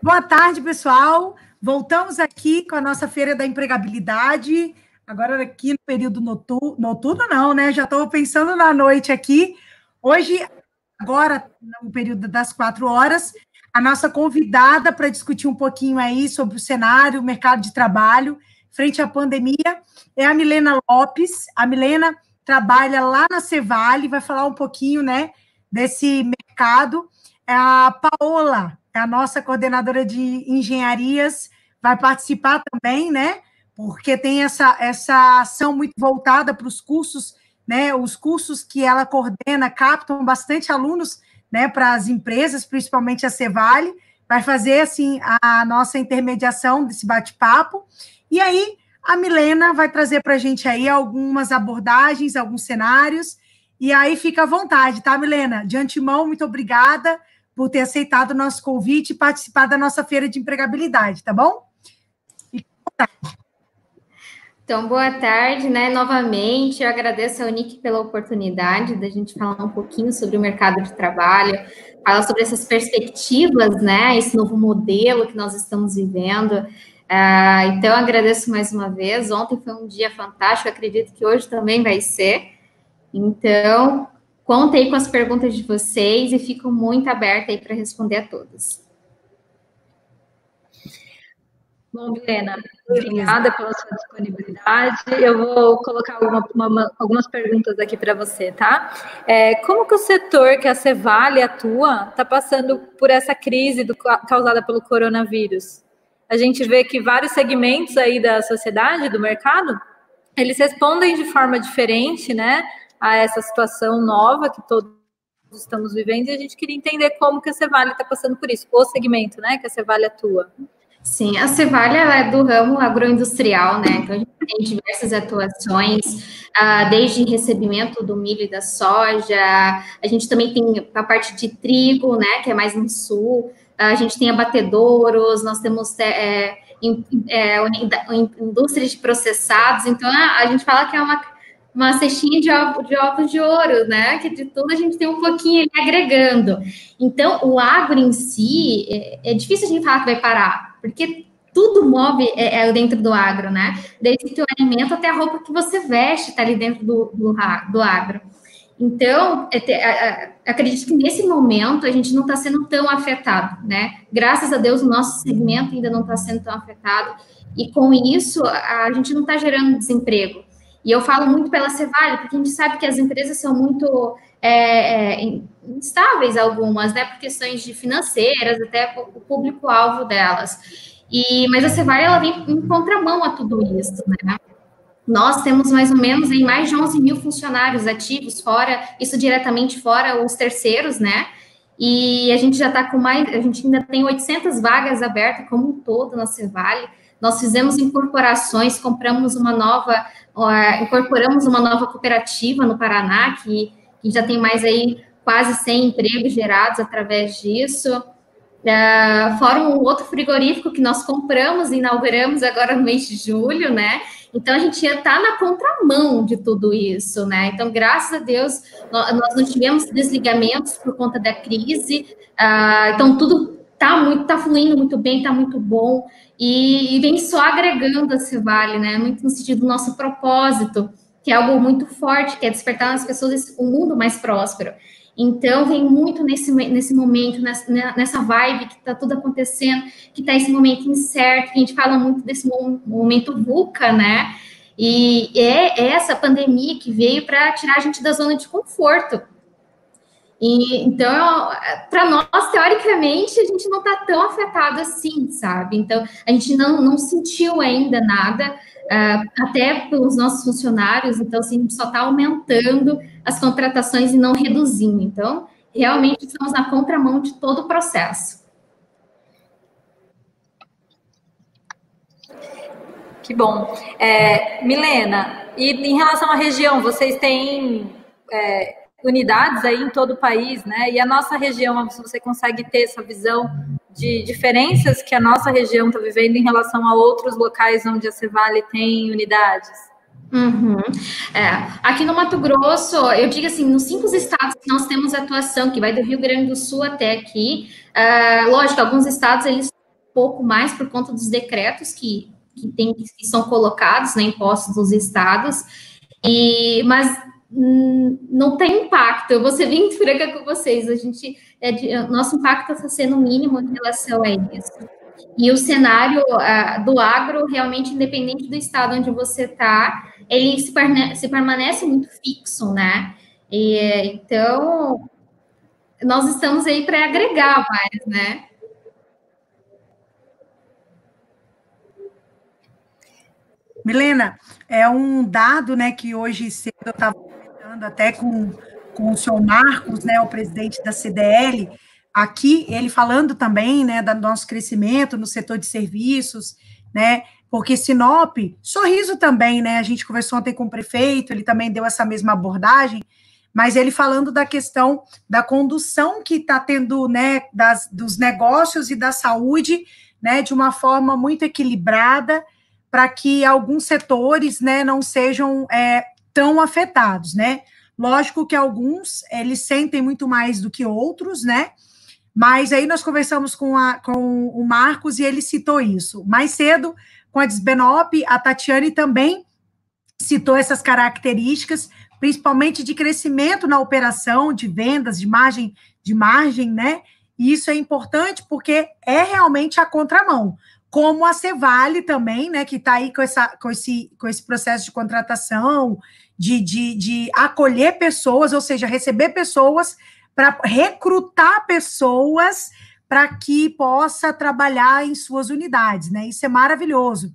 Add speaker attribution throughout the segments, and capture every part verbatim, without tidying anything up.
Speaker 1: Boa tarde, pessoal. Voltamos aqui com a nossa Feira da Empregabilidade, agora aqui no período noturno, noturno não, né? Já estou pensando na noite aqui. Hoje, agora, no período das quatro horas, a nossa convidada para discutir um pouquinho aí sobre o cenário, o mercado de trabalho, frente à pandemia, é a Milena Lopes. A Milena trabalha lá na Cevale, vai falar um pouquinho, né, desse mercado. A Paola, a nossa coordenadora de engenharias, vai participar também, né? Porque tem essa, essa ação muito voltada para os cursos, né? Os cursos que ela coordena captam bastante alunos, né? Para as empresas, principalmente a Cevale, vai fazer assim a nossa intermediação desse bate-papo. E aí a Milena vai trazer para a gente aí algumas abordagens, alguns cenários. E aí fica à vontade, tá, Milena? De antemão, muito obrigada por ter aceitado o nosso convite e participar da nossa feira de empregabilidade, tá bom?
Speaker 2: Então, boa tarde, né? Novamente, eu agradeço ao Nick pela oportunidade da gente falar um pouquinho sobre o mercado de trabalho, falar sobre essas perspectivas, né? Esse novo modelo que nós estamos vivendo. Ah, então, eu agradeço mais uma vez. Ontem foi um dia fantástico, acredito que hoje também vai ser. Então, contei com as perguntas de vocês e fico muito aberta aí para responder a todas.
Speaker 3: Bom, Milena, obrigada pela sua disponibilidade. Eu vou colocar alguma, uma, algumas perguntas aqui para você, tá? É, como que o setor que a Cevale atua está passando por essa crise do, causada pelo coronavírus? A gente vê que vários segmentos aí da sociedade, do mercado, eles respondem de forma diferente, né, a essa situação nova que todos estamos vivendo, e a gente queria entender como que a Cevale está passando por isso, o segmento, né, que a Cevale atua.
Speaker 2: Sim, a Cevale é do ramo agroindustrial, né, então a gente tem diversas atuações, ah, desde recebimento do milho e da soja, a gente também tem a parte de trigo, né, que é mais no sul, a gente tem abatedouros, nós temos é, é, indústria de processados, então a, a gente fala que é uma uma cestinha de ovos de, ovo de ouro, né? Que de tudo a gente tem um pouquinho ali agregando. Então, o agro em si, é, é difícil a gente falar que vai parar, porque tudo move é, é dentro do agro, né? Desde o teu alimento até a roupa que você veste está ali dentro do, do, do agro. Então, é, é, acredito que nesse momento a gente não está sendo tão afetado, né? Graças a Deus, o nosso segmento ainda não está sendo tão afetado, e com isso, a gente não está gerando desemprego. E eu falo muito pela Cevale, porque a gente sabe que as empresas são muito é, é, instáveis, algumas, né, por questões de financeiras, até o público-alvo delas. E, mas a Cevale, ela vem em contramão a tudo isso, né? Nós temos mais ou menos em mais de onze mil funcionários ativos, fora, isso diretamente fora os terceiros, né? E a gente já está com mais, a gente ainda tem oitocentas vagas abertas como um todo na Cevale. Nós fizemos incorporações, compramos uma nova, uh, incorporamos uma nova cooperativa no Paraná, que, que já tem mais aí quase cem empregos gerados através disso. Uh, fora um outro frigorífico que nós compramos e inauguramos agora no mês de julho, né? Então, a gente está na contramão de tudo isso, né? Então, graças a Deus, nós, nós não tivemos desligamentos por conta da crise. Uh, então, tudo está muito, tá fluindo muito bem, está muito bom. E, e vem só agregando a Cevale, né? Muito no sentido do nosso propósito, que é algo muito forte, que é despertar nas pessoas um mundo mais próspero. Então, vem muito nesse, nesse momento, nessa, nessa vibe que está tudo acontecendo, que está esse momento incerto, que a gente fala muito desse momento VUCA, né? E é essa pandemia que veio para tirar a gente da zona de conforto. E, então, para nós, teoricamente, a gente não está tão afetado assim, sabe? Então, a gente não, não sentiu ainda nada, uh, até pelos nossos funcionários, então, assim, a gente só está aumentando as contratações e não reduzindo. Então, realmente, estamos na contramão de todo o processo.
Speaker 3: Que bom. É, Milena, e em relação à região, vocês têm... É, unidades aí em todo o país, né? E a nossa região, se você consegue ter essa visão de diferenças que a nossa região está vivendo em relação a outros locais onde a Cevale tem unidades?
Speaker 2: Uhum. É, aqui no Mato Grosso, eu digo assim, nos cinco estados que nós temos atuação, que vai do Rio Grande do Sul até aqui, uh, lógico, alguns estados, eles pouco mais por conta dos decretos que, que, tem, que são colocados, né, impostos dos estados, e, mas hum, não tem impacto. Eu vou ser bem franca com vocês, a gente, é de, nosso impacto está sendo mínimo em relação a isso. E o cenário uh, do agro, realmente, independente do estado onde você está, ele se, se permanece muito fixo, né? E, então, nós estamos aí para agregar mais, né?
Speaker 1: Milena, é um dado, né, que hoje cedo eu estava comentando até com, com o senhor Marcos, né, o presidente da C D L, aqui, ele falando também, né, do nosso crescimento no setor de serviços, né, porque Sinop, Sorriso também, né, a gente conversou ontem com o prefeito, ele também deu essa mesma abordagem, mas ele falando da questão da condução que está tendo, né, das, dos negócios e da saúde, né, de uma forma muito equilibrada, para que alguns setores, né, não sejam é, tão afetados, né, lógico que alguns, eles sentem muito mais do que outros, né, mas aí nós conversamos com, a, com o Marcos e ele citou isso. Mais cedo, com a Desbenop, a Tatiane também citou essas características, principalmente de crescimento na operação, de vendas, de margem, de margem, né? E isso é importante porque é realmente a contramão. Como a Cevale também, né? Que está aí com, essa, com, esse, com esse processo de contratação, de, de, de acolher pessoas, ou seja, receber pessoas para recrutar pessoas para que possa trabalhar em suas unidades, né? Isso é maravilhoso.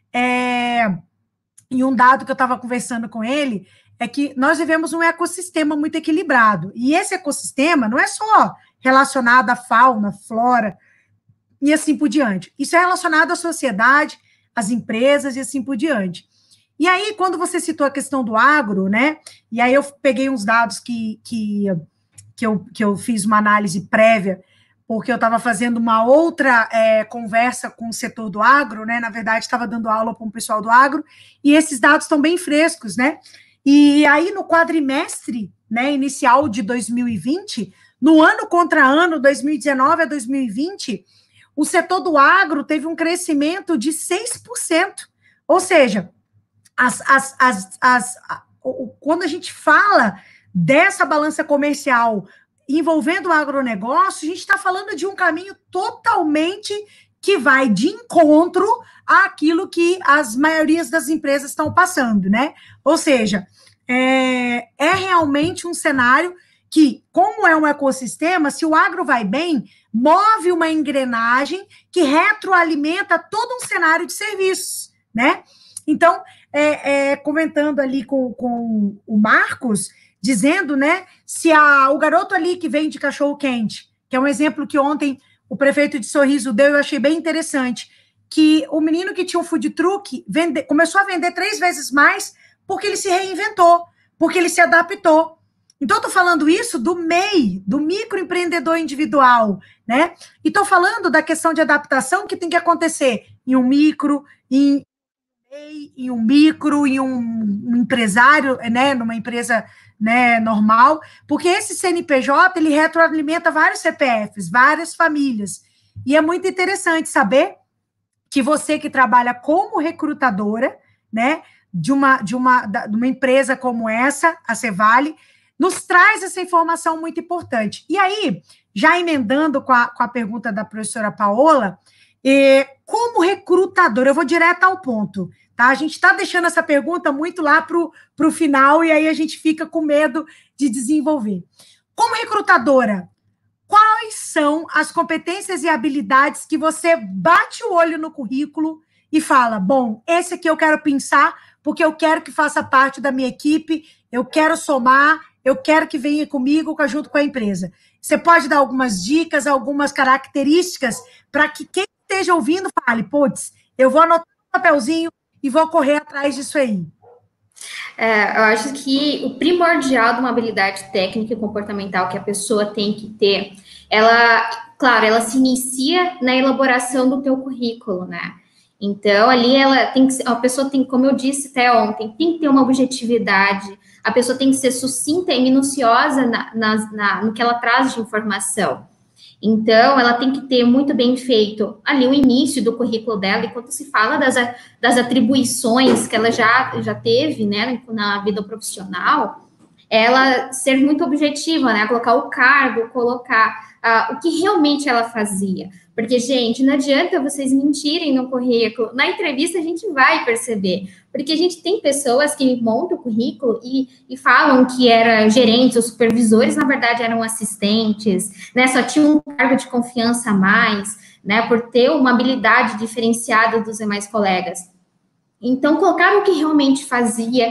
Speaker 1: É, e um dado que eu estava conversando com ele é que nós vivemos um ecossistema muito equilibrado. E esse ecossistema não é só relacionado à fauna, flora e assim por diante. Isso é relacionado à sociedade, às empresas e assim por diante. E aí, quando você citou a questão do agro, né? E aí eu peguei uns dados que... que Que eu, que eu fiz uma análise prévia, porque eu estava fazendo uma outra é, conversa com o setor do agro, né? Na verdade, estava dando aula para um pessoal do agro, e esses dados estão bem frescos, né? E aí, no quadrimestre, né, inicial de dois mil e vinte, no ano contra ano, dois mil e dezenove a dois mil e vinte, o setor do agro teve um crescimento de seis por cento. Ou seja, as, as, as, as, a, o, quando a gente fala dessa balança comercial envolvendo o agronegócio, a gente está falando de um caminho totalmente que vai de encontro àquilo que as maiorias das empresas estão passando, né? Ou seja, é, é realmente um cenário que, como é um ecossistema, se o agro vai bem, move uma engrenagem que retroalimenta todo um cenário de serviços, né? Então, é, é, comentando ali com, com o Marcos, dizendo, né, se a, o garoto ali que vende cachorro-quente, que é um exemplo que ontem o prefeito de Sorriso deu, eu achei bem interessante, que o menino que tinha um food truck vende, começou a vender três vezes mais porque ele se reinventou, porque ele se adaptou. Então, estou falando isso do M E I, do microempreendedor individual, né? E estou falando da questão de adaptação que tem que acontecer em um micro, em, em um micro, em um, um empresário, né, numa empresa, né, normal, porque esse C N P J, ele retroalimenta vários C P Fs, várias famílias, e é muito interessante saber que você que trabalha como recrutadora, né, de uma, de uma, de uma empresa como essa, a Cevale, nos traz essa informação muito importante. E aí, já emendando com a, com a pergunta da professora Paola, eh, como recrutadora, eu vou direto ao ponto, tá? A gente está deixando essa pergunta muito lá para o final e aí a gente fica com medo de desenvolver. Como recrutadora, quais são as competências e habilidades que você bate o olho no currículo e fala, bom, esse aqui eu quero pensar porque eu quero que faça parte da minha equipe, eu quero somar, eu quero que venha comigo junto com a empresa. Você pode dar algumas dicas, algumas características para que quem esteja ouvindo fale, putz, eu vou anotar um papelzinho e vou correr atrás disso aí.
Speaker 2: É, eu acho que o primordial de uma habilidade técnica e comportamental que a pessoa tem que ter, ela, claro, ela se inicia na elaboração do teu currículo, né? Então, ali ela tem que ser, a pessoa tem, como eu disse até ontem, tem que ter uma objetividade, a pessoa tem que ser sucinta e minuciosa na, na, na, no que ela traz de informação. Então, ela tem que ter muito bem feito ali o início do currículo dela, enquanto se fala das, das atribuições que ela já, já teve, né, na vida profissional, ela ser muito objetiva, né, colocar o cargo, colocar uh, o que realmente ela fazia. Porque, gente, não adianta vocês mentirem no currículo. Na entrevista, a gente vai perceber. Porque a gente tem pessoas que montam o currículo e, e falam que eram gerentes ou supervisores, na verdade, eram assistentes, né? Só tinham um cargo de confiança a mais, né? Por ter uma habilidade diferenciada dos demais colegas. Então, colocar o que realmente fazia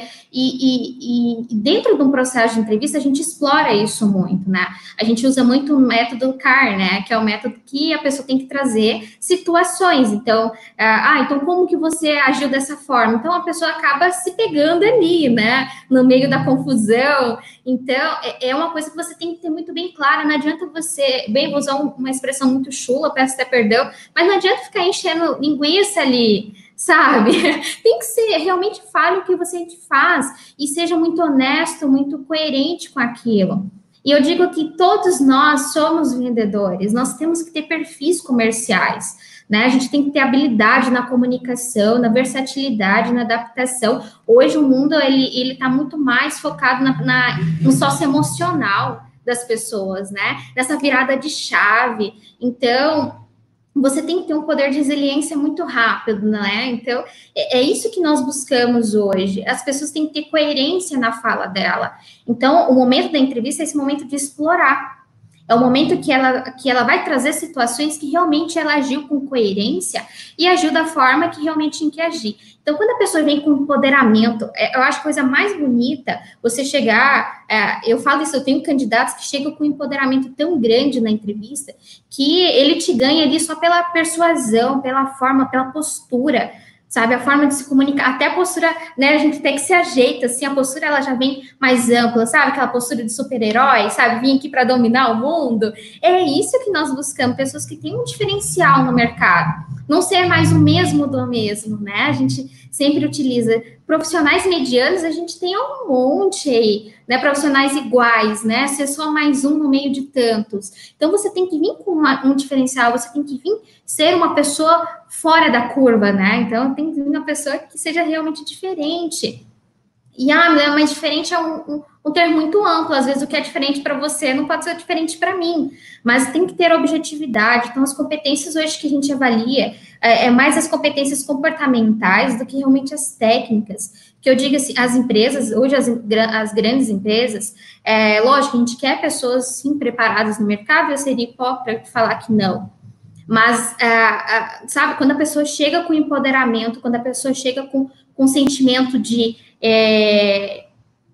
Speaker 2: e, e, e dentro de um processo de entrevista, a gente explora isso muito, né? A gente usa muito o método C A R, né? Que é o método que a pessoa tem que trazer situações. Então, ah, então como que você agiu dessa forma? Então, a pessoa acaba se pegando ali, né? No meio da confusão. Então, é uma coisa que você tem que ter muito bem clara. Não adianta você, bem, vou usar uma expressão muito chula, peço até perdão, mas não adianta ficar enchendo linguiça ali, sabe? Tem que ser, realmente fale o que você faz e seja muito honesto, muito coerente com aquilo. E eu digo que todos nós somos vendedores, nós temos que ter perfis comerciais, né? A gente tem que ter habilidade na comunicação, na versatilidade, na adaptação. Hoje o mundo, ele, ele tá muito mais focado na, na, no socioemocional das pessoas, né? Nessa virada de chave. Então, você tem que ter um poder de resiliência muito rápido, né? Então, é, é isso que nós buscamos hoje. As pessoas têm que ter coerência na fala dela. Então, o momento da entrevista é esse momento de explorar. É o momento que ela, que ela vai trazer situações que realmente ela agiu com coerência e agiu da forma que realmente tinha que agir. Então, quando a pessoa vem com empoderamento, eu acho a coisa mais bonita você chegar... É, eu falo isso, eu tenho candidatos que chegam com um empoderamento tão grande na entrevista que ele te ganha ali só pela persuasão, pela forma, pela postura, sabe? A forma de se comunicar, até a postura, né? A gente tem que se ajeita, assim, a postura ela já vem mais ampla, sabe? Aquela postura de super-herói, sabe? Vim aqui para dominar o mundo. É isso que nós buscamos, pessoas que têm um diferencial no mercado. Não ser mais o mesmo do mesmo, né? A gente sempre utiliza profissionais medianos, a gente tem um monte aí, né? Profissionais iguais, né? Ser só mais um no meio de tantos. Então, você tem que vir com uma, um diferencial, você tem que vir ser uma pessoa fora da curva, né? Então, tem que vir uma pessoa que seja realmente diferente. E, ah, mas diferente é um, um, um termo muito amplo. Às vezes, o que é diferente para você não pode ser diferente para mim. Mas tem que ter objetividade. Então, as competências hoje que a gente avalia é, é mais as competências comportamentais do que realmente as técnicas. Que eu digo assim, as empresas, hoje as, as grandes empresas, é, lógico, a gente quer pessoas, sim, preparadas no mercado. Eu seria hipócrita falar que não. Mas, ah, ah, sabe, quando a pessoa chega com empoderamento, quando a pessoa chega com, com sentimento de é,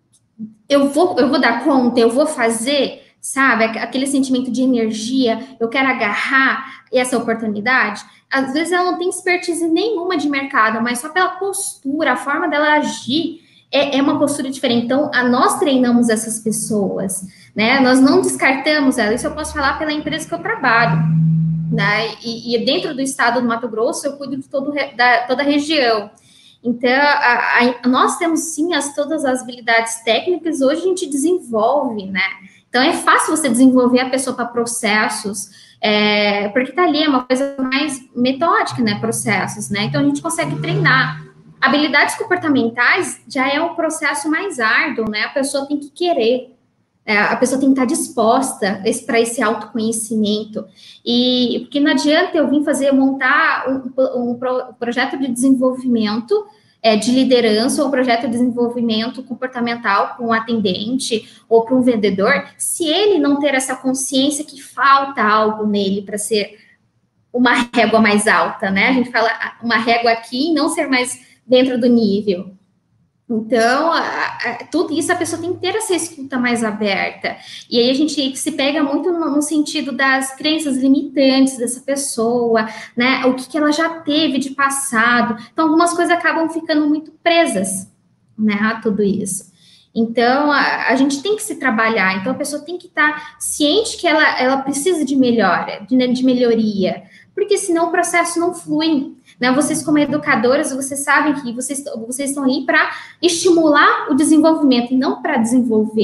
Speaker 2: eu, vou, eu vou dar conta, eu vou fazer, sabe, aquele sentimento de energia, eu quero agarrar essa oportunidade, às vezes ela não tem expertise nenhuma de mercado, mas só pela postura, a forma dela agir, é, é uma postura diferente. Então, a, nós treinamos essas pessoas, né, nós não descartamos elas, isso eu posso falar pela empresa que eu trabalho. Né? E, e dentro do estado do Mato Grosso, eu cuido de todo, da, toda a região. Então, a, a, nós temos, sim, as, todas as habilidades técnicas, hoje a gente desenvolve, né? Então, é fácil você desenvolver a pessoa para processos, é, porque tá ali, é uma coisa mais metódica, né? Processos, né? Então, a gente consegue treinar. Habilidades comportamentais já é um processo mais árduo, né? A pessoa tem que querer. É, a pessoa tem que estar disposta para esse autoconhecimento. E porque não adianta eu vir fazer, montar um, um, pro, um projeto de desenvolvimento é, de liderança ou um projeto de desenvolvimento comportamental para um atendente ou para um vendedor, se ele não ter essa consciência que falta algo nele para ser uma régua mais alta, né? A gente fala uma régua aqui e não ser mais dentro do nível. Então, a, a, tudo isso a pessoa tem que ter essa escuta mais aberta. E aí a gente se pega muito no, no sentido das crenças limitantes dessa pessoa, né? O que, que ela já teve de passado. Então, algumas coisas acabam ficando muito presas, né, a tudo isso. Então, a, a gente tem que se trabalhar. Então, a pessoa tem que estar ciente que ela, ela precisa de melhora, de, de melhoria. Porque senão o processo não flui. Né? Vocês, como educadoras, vocês sabem que vocês, vocês estão aí para estimular o desenvolvimento e não para desenvolver.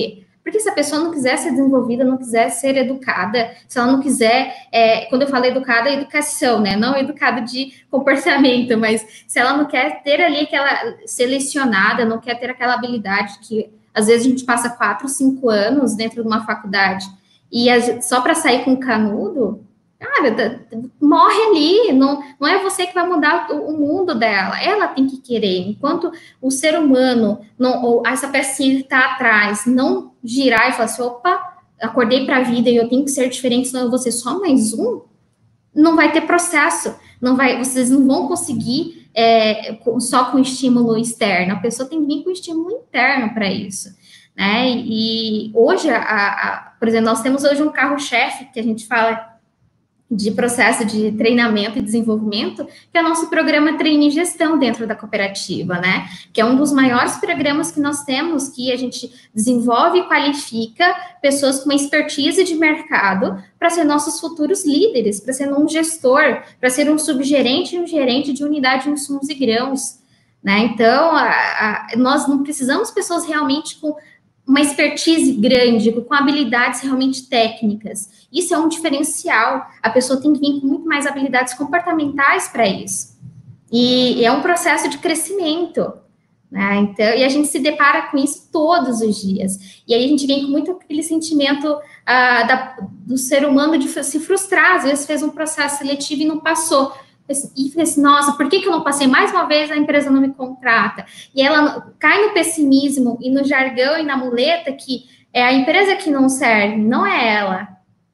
Speaker 2: Porque se a pessoa não quiser ser desenvolvida, não quiser ser educada, se ela não quiser, é, quando eu falo educada, é educação, né? Não educada de comportamento, mas se ela não quer ter ali aquela selecionada, não quer ter aquela habilidade que às vezes a gente passa quatro, cinco anos dentro de uma faculdade e a, só para sair com canudo, cara, morre ali, não, não é você que vai mudar o, o mundo dela, ela tem que querer, enquanto o ser humano, não, ou essa pecinha que está atrás, não girar e falar assim, opa, acordei para a vida e eu tenho que ser diferente, senão eu vou ser só mais um, não vai ter processo, não vai, vocês não vão conseguir é, só com estímulo externo, a pessoa tem que vir com estímulo interno para isso, né, e hoje, a, a, por exemplo, nós temos hoje um carro-chefe, que a gente fala de processo de treinamento e desenvolvimento, que é o nosso programa Treine Gestão dentro da cooperativa, né? Que é um dos maiores programas que nós temos, que a gente desenvolve e qualifica pessoas com uma expertise de mercado para ser nossos futuros líderes, para ser um gestor, para ser um subgerente e um gerente de unidade de insumos e grãos, né? Então, a, a, nós não precisamos de pessoas realmente com uma expertise grande, com habilidades realmente técnicas. Isso é um diferencial. A pessoa tem que vir com muito mais habilidades comportamentais para isso. E é um processo de crescimento, né? Então, e a gente se depara com isso todos os dias. E aí a gente vem com muito aquele sentimento uh, da, do ser humano de se frustrar. Às vezes fez um processo seletivo e não passou. E falei assim, nossa, por que, que eu não passei mais uma vez, a empresa não me contrata? E ela cai no pessimismo e no jargão e na muleta que é a empresa que não serve, não é ela,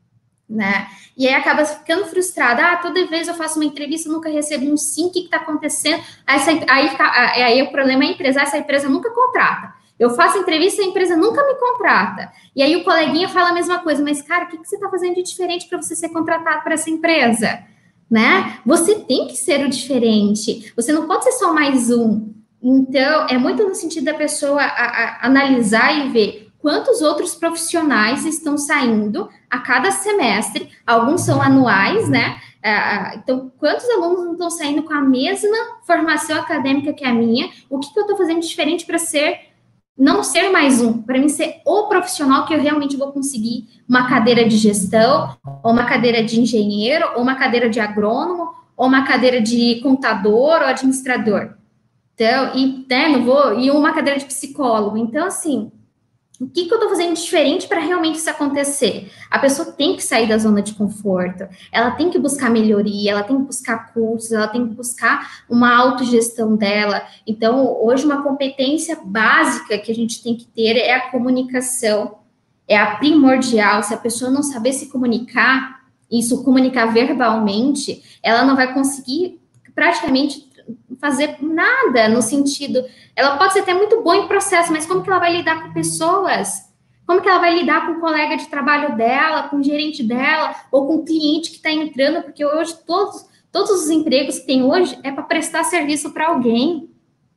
Speaker 2: né? E aí acaba ficando frustrada, ah, toda vez eu faço uma entrevista, nunca recebo um sim, o que está acontecendo? Aí, aí, aí o problema é a empresa, essa empresa nunca contrata. Eu faço entrevista e a empresa nunca me contrata. E aí o coleguinha fala a mesma coisa, mas cara, o que, que você está fazendo de diferente para você ser contratado para essa empresa? Né? Você tem que ser o diferente, você não pode ser só mais um. Então, é muito no sentido da pessoa a, a, analisar e ver quantos outros profissionais estão saindo a cada semestre, alguns são anuais, né? Então, quantos alunos não estão saindo com a mesma formação acadêmica que a minha? O que, que eu estou fazendo de diferente para ser, não ser mais um, para mim ser o profissional que eu realmente vou conseguir uma cadeira de gestão, ou uma cadeira de engenheiro, ou uma cadeira de agrônomo, ou uma cadeira de contador ou administrador. Então, e, né, não vou, e uma cadeira de psicólogo. Então, assim, o que, que eu estou fazendo de diferente para realmente isso acontecer? A pessoa tem que sair da zona de conforto, ela tem que buscar melhoria, ela tem que buscar cursos, ela tem que buscar uma autogestão dela. Então, hoje, uma competência básica que a gente tem que ter é a comunicação, é a primordial. Se a pessoa não saber se comunicar, isso comunicar verbalmente, ela não vai conseguir praticamente fazer nada no sentido, ela pode ser até muito boa em processo, mas como que ela vai lidar com pessoas? Como que ela vai lidar com o colega de trabalho dela, com o gerente dela, ou com o cliente que está entrando, porque hoje todos, todos os empregos que tem hoje é para prestar serviço para alguém.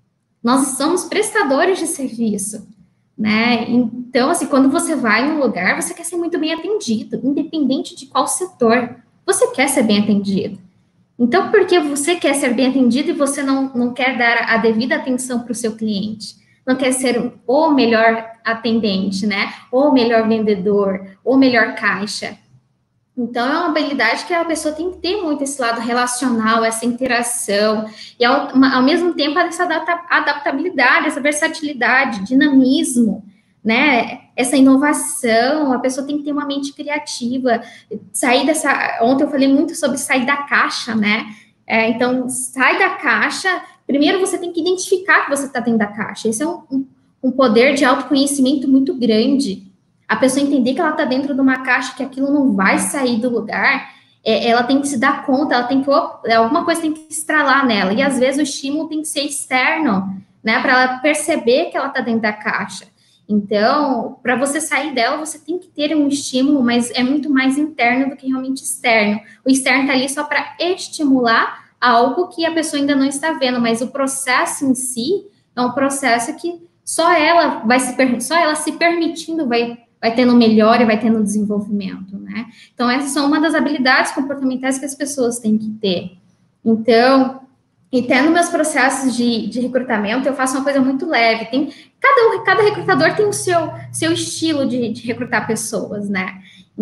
Speaker 2: Nós somos prestadores de serviço, né? Então, assim, quando você vai num lugar, você quer ser muito bem atendido, independente de qual setor, você quer ser bem atendido. Então, por que você quer ser bem atendido e você não, não quer dar a devida atenção para o seu cliente? Não quer ser o melhor atendente, né? Ou o melhor vendedor, ou o melhor caixa. Então, é uma habilidade que a pessoa tem que ter muito esse lado relacional, essa interação, e ao, ao mesmo tempo essa adaptabilidade, essa versatilidade, dinamismo, né? Essa inovação, a pessoa tem que ter uma mente criativa, sair dessa... Ontem eu falei muito sobre sair da caixa, né? É, então, sai da caixa, primeiro você tem que identificar que você está dentro da caixa, esse é um, um, um poder de autoconhecimento muito grande. A pessoa entender que ela está dentro de uma caixa, que aquilo não vai sair do lugar, é, ela tem que se dar conta, ela tem que, alguma coisa tem que estralar nela, e às vezes o estímulo tem que ser externo, né, para ela perceber que ela está dentro da caixa. Então, para você sair dela, você tem que ter um estímulo, mas é muito mais interno do que realmente externo. O externo está ali só para estimular algo que a pessoa ainda não está vendo, mas o processo em si é um processo que só ela vai se, só ela se permitindo vai vai tendo melhora, vai tendo desenvolvimento, né? Então, essas são uma das habilidades comportamentais que as pessoas têm que ter. Então, E até nos meus processos de, de recrutamento, eu faço uma coisa muito leve. Tem, cada, cada recrutador tem o seu, seu estilo de, de recrutar pessoas, né?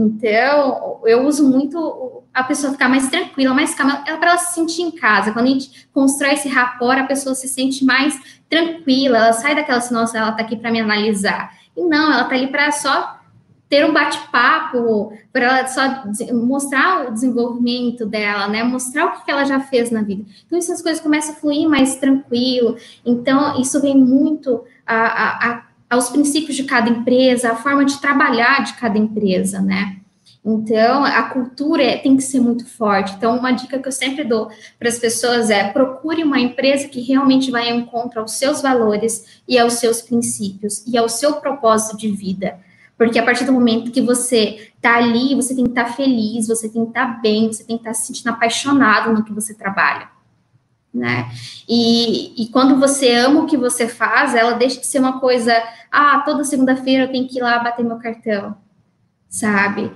Speaker 2: Então, eu uso muito a pessoa ficar mais tranquila, mais calma, para ela se sentir em casa. Quando a gente constrói esse rapport, a pessoa se sente mais tranquila, ela sai daquela assim, nossa, ela tá aqui para me analisar. E não, ela tá ali para só ter um bate-papo, para ela só mostrar o desenvolvimento dela, né? Mostrar o que ela já fez na vida. Então, essas coisas começam a fluir mais tranquilo. Então, isso vem muito a, a, a, aos princípios de cada empresa, a forma de trabalhar de cada empresa, né? Então, a cultura é, tem que ser muito forte. Então, uma dica que eu sempre dou para as pessoas é procure uma empresa que realmente vai ao encontro aos seus valores e aos seus princípios e ao seu propósito de vida. Porque a partir do momento que você está ali, você tem que estar feliz, você tem que estar bem, você tem que estar se sentindo apaixonado no que você trabalha, né? E, e quando você ama o que você faz, ela deixa de ser uma coisa, ah, toda segunda-feira eu tenho que ir lá bater meu cartão, sabe?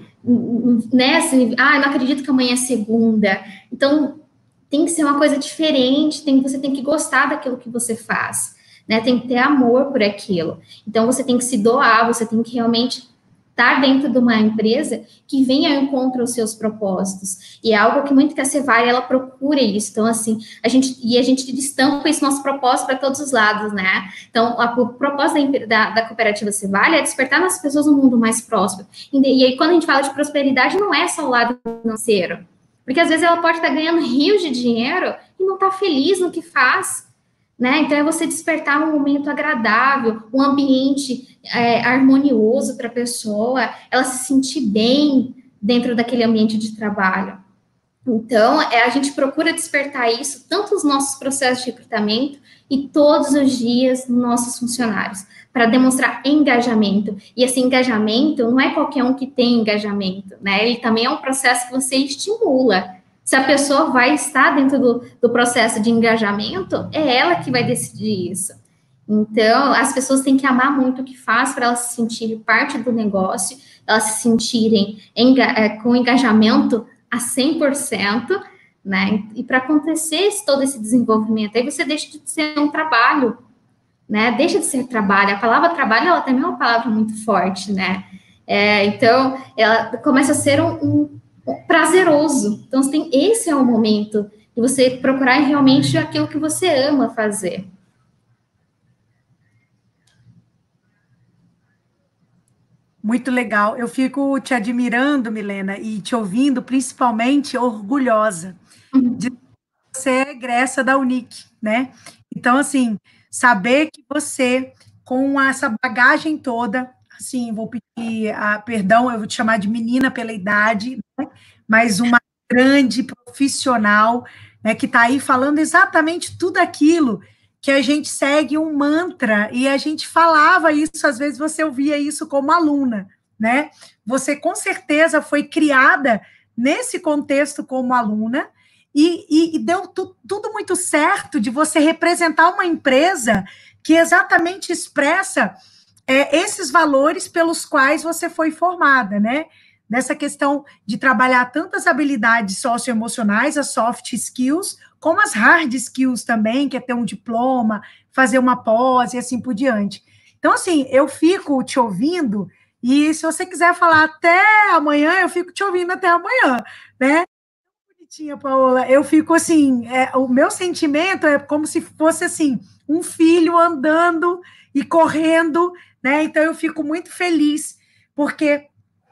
Speaker 2: Nessa, ah, eu não acredito que amanhã é segunda. Então, tem que ser uma coisa diferente, tem, você tem que gostar daquilo que você faz. Né, tem que ter amor por aquilo. Então, você tem que se doar, você tem que realmente estar dentro de uma empresa que venha ao encontro aos seus propósitos. E é algo que muito que a Cevalha, ela procura isso. Então, assim, a gente, e a gente destampa esse nosso propósito para todos os lados, né? Então, a, o propósito da, da cooperativa Cevalha é despertar nas pessoas um mundo mais próspero. E, e aí, quando a gente fala de prosperidade, não é só o lado financeiro. Porque, às vezes, ela pode estar ganhando rios de dinheiro e não estar feliz no que faz. Né? Então, é você despertar um momento agradável, um ambiente é, harmonioso para a pessoa, ela se sentir bem dentro daquele ambiente de trabalho. Então, é, a gente procura despertar isso, tanto nos nossos processos de recrutamento e todos os dias nos nossos funcionários, para demonstrar engajamento. E esse engajamento não é qualquer um que tem engajamento, né? Ele também é um processo que você estimula. Se a pessoa vai estar dentro do, do processo de engajamento, é ela que vai decidir isso. Então, as pessoas têm que amar muito o que faz para elas se sentirem parte do negócio, elas se sentirem enga é, com engajamento a cem por cento, né? E para acontecer esse, todo esse desenvolvimento, aí você deixa de ser um trabalho, né? Deixa de ser trabalho. A palavra trabalho, ela também é uma palavra muito forte, né? É, então, ela começa a ser um, um prazeroso. Então, você tem, esse é o momento de você procurar realmente aquilo que você ama fazer.
Speaker 1: Muito legal. Eu fico te admirando, Milena, e te ouvindo, principalmente orgulhosa uhum. de que você é egressa da Unic, né? Então, assim, saber que você, com essa bagagem toda, assim, vou pedir a, perdão, eu vou te chamar de menina pela idade, né? Mas uma grande profissional, né, que está aí falando exatamente tudo aquilo que a gente segue um mantra, e a gente falava isso, às vezes você ouvia isso como aluna, né? Você, com certeza, foi criada nesse contexto como aluna, e, e, e deu tu, tudo muito certo de você representar uma empresa que exatamente expressa é, esses valores pelos quais você foi formada, né? Nessa questão de trabalhar tantas habilidades socioemocionais, as soft skills, como as hard skills também, que é ter um diploma, fazer uma pós e assim por diante. Então, assim, eu fico te ouvindo, e se você quiser falar até amanhã, eu fico te ouvindo até amanhã, né? Bonitinha, Paola, eu fico assim, é, o meu sentimento é como se fosse assim, um filho andando e correndo, né? Então, eu fico muito feliz, porque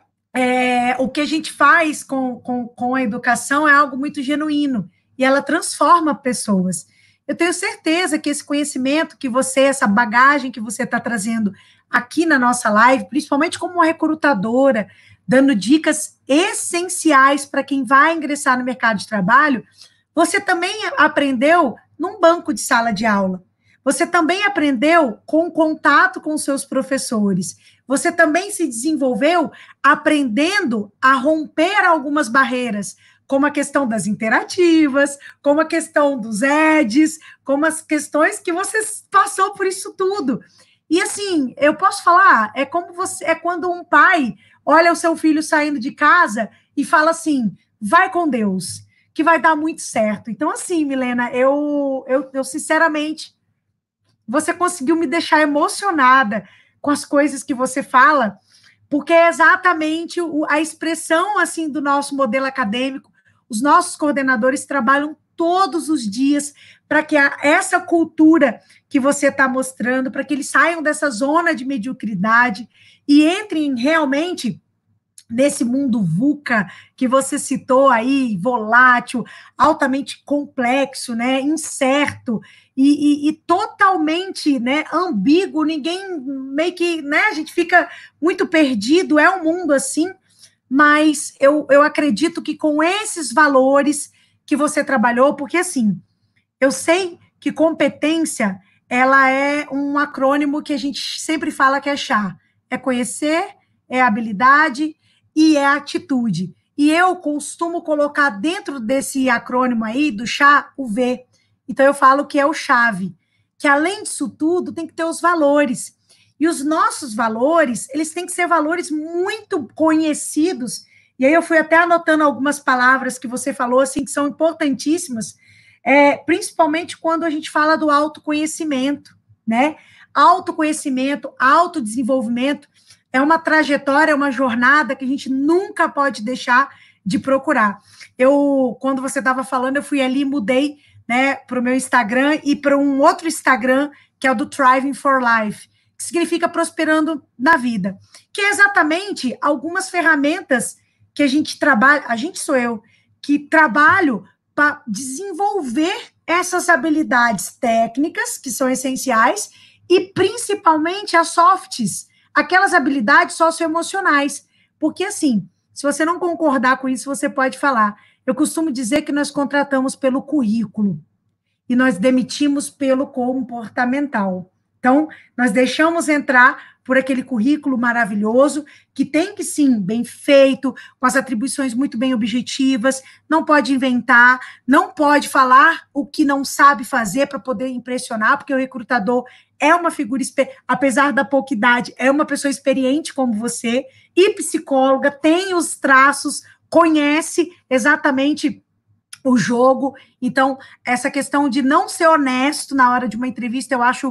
Speaker 1: é, o que a gente faz com, com, com a educação é algo muito genuíno, e ela transforma pessoas. Eu tenho certeza que esse conhecimento que você, essa bagagem que você está trazendo aqui na nossa live, principalmente como uma recrutadora, dando dicas essenciais para quem vai ingressar no mercado de trabalho, você também aprendeu num banco de sala de aula. Você também aprendeu com contato com seus professores. Você também se desenvolveu aprendendo a romper algumas barreiras, como a questão das interativas, como a questão dos ads, como as questões que você passou por isso tudo. E assim, eu posso falar, é como você, é quando um pai olha o seu filho saindo de casa e fala assim, vai com Deus, que vai dar muito certo. Então, assim, Milena, eu, eu, eu sinceramente, você conseguiu me deixar emocionada com as coisas que você fala, porque é exatamente a expressão, assim, do nosso modelo acadêmico. Os nossos coordenadores trabalham todos os dias para que a, essa cultura que você está mostrando, para que eles saiam dessa zona de mediocridade e entrem realmente nesse mundo VUCA que você citou aí, volátil, altamente complexo, né, incerto e, e, e totalmente, né, ambíguo, ninguém meio que, né, a gente fica muito perdido, é um mundo assim, mas eu, eu acredito que com esses valores que você trabalhou, porque assim, eu sei que competência, ela é um acrônimo que a gente sempre fala que é chá, é conhecer, é habilidade e é atitude. E eu costumo colocar dentro desse acrônimo aí, do chá, o V. Então, eu falo que é o chave, que além disso tudo, tem que ter os valores. E os nossos valores, eles têm que ser valores muito conhecidos. E aí eu fui até anotando algumas palavras que você falou, assim, que são importantíssimas, é, principalmente quando a gente fala do autoconhecimento, né? Autoconhecimento, autodesenvolvimento, é uma trajetória, é uma jornada que a gente nunca pode deixar de procurar. Eu, quando você estava falando, eu fui ali, mudei, né, para o meu Instagram e para um outro Instagram, que é o do Thriving for Life, que significa prosperando na vida, que é exatamente algumas ferramentas que a gente trabalha, a gente sou eu, que trabalho para desenvolver essas habilidades técnicas, que são essenciais, e principalmente as softs, aquelas habilidades socioemocionais. Porque, assim, se você não concordar com isso, você pode falar. Eu costumo dizer que nós contratamos pelo currículo e nós demitimos pelo comportamental. Então, nós deixamos entrar por aquele currículo maravilhoso, que tem que, sim, bem feito, com as atribuições muito bem objetivas, não pode inventar, não pode falar o que não sabe fazer para poder impressionar, porque o recrutador é uma figura, apesar da pouca idade, é uma pessoa experiente como você, e psicóloga, tem os traços, conhece exatamente o jogo. Então, essa questão de não ser honesto na hora de uma entrevista, eu acho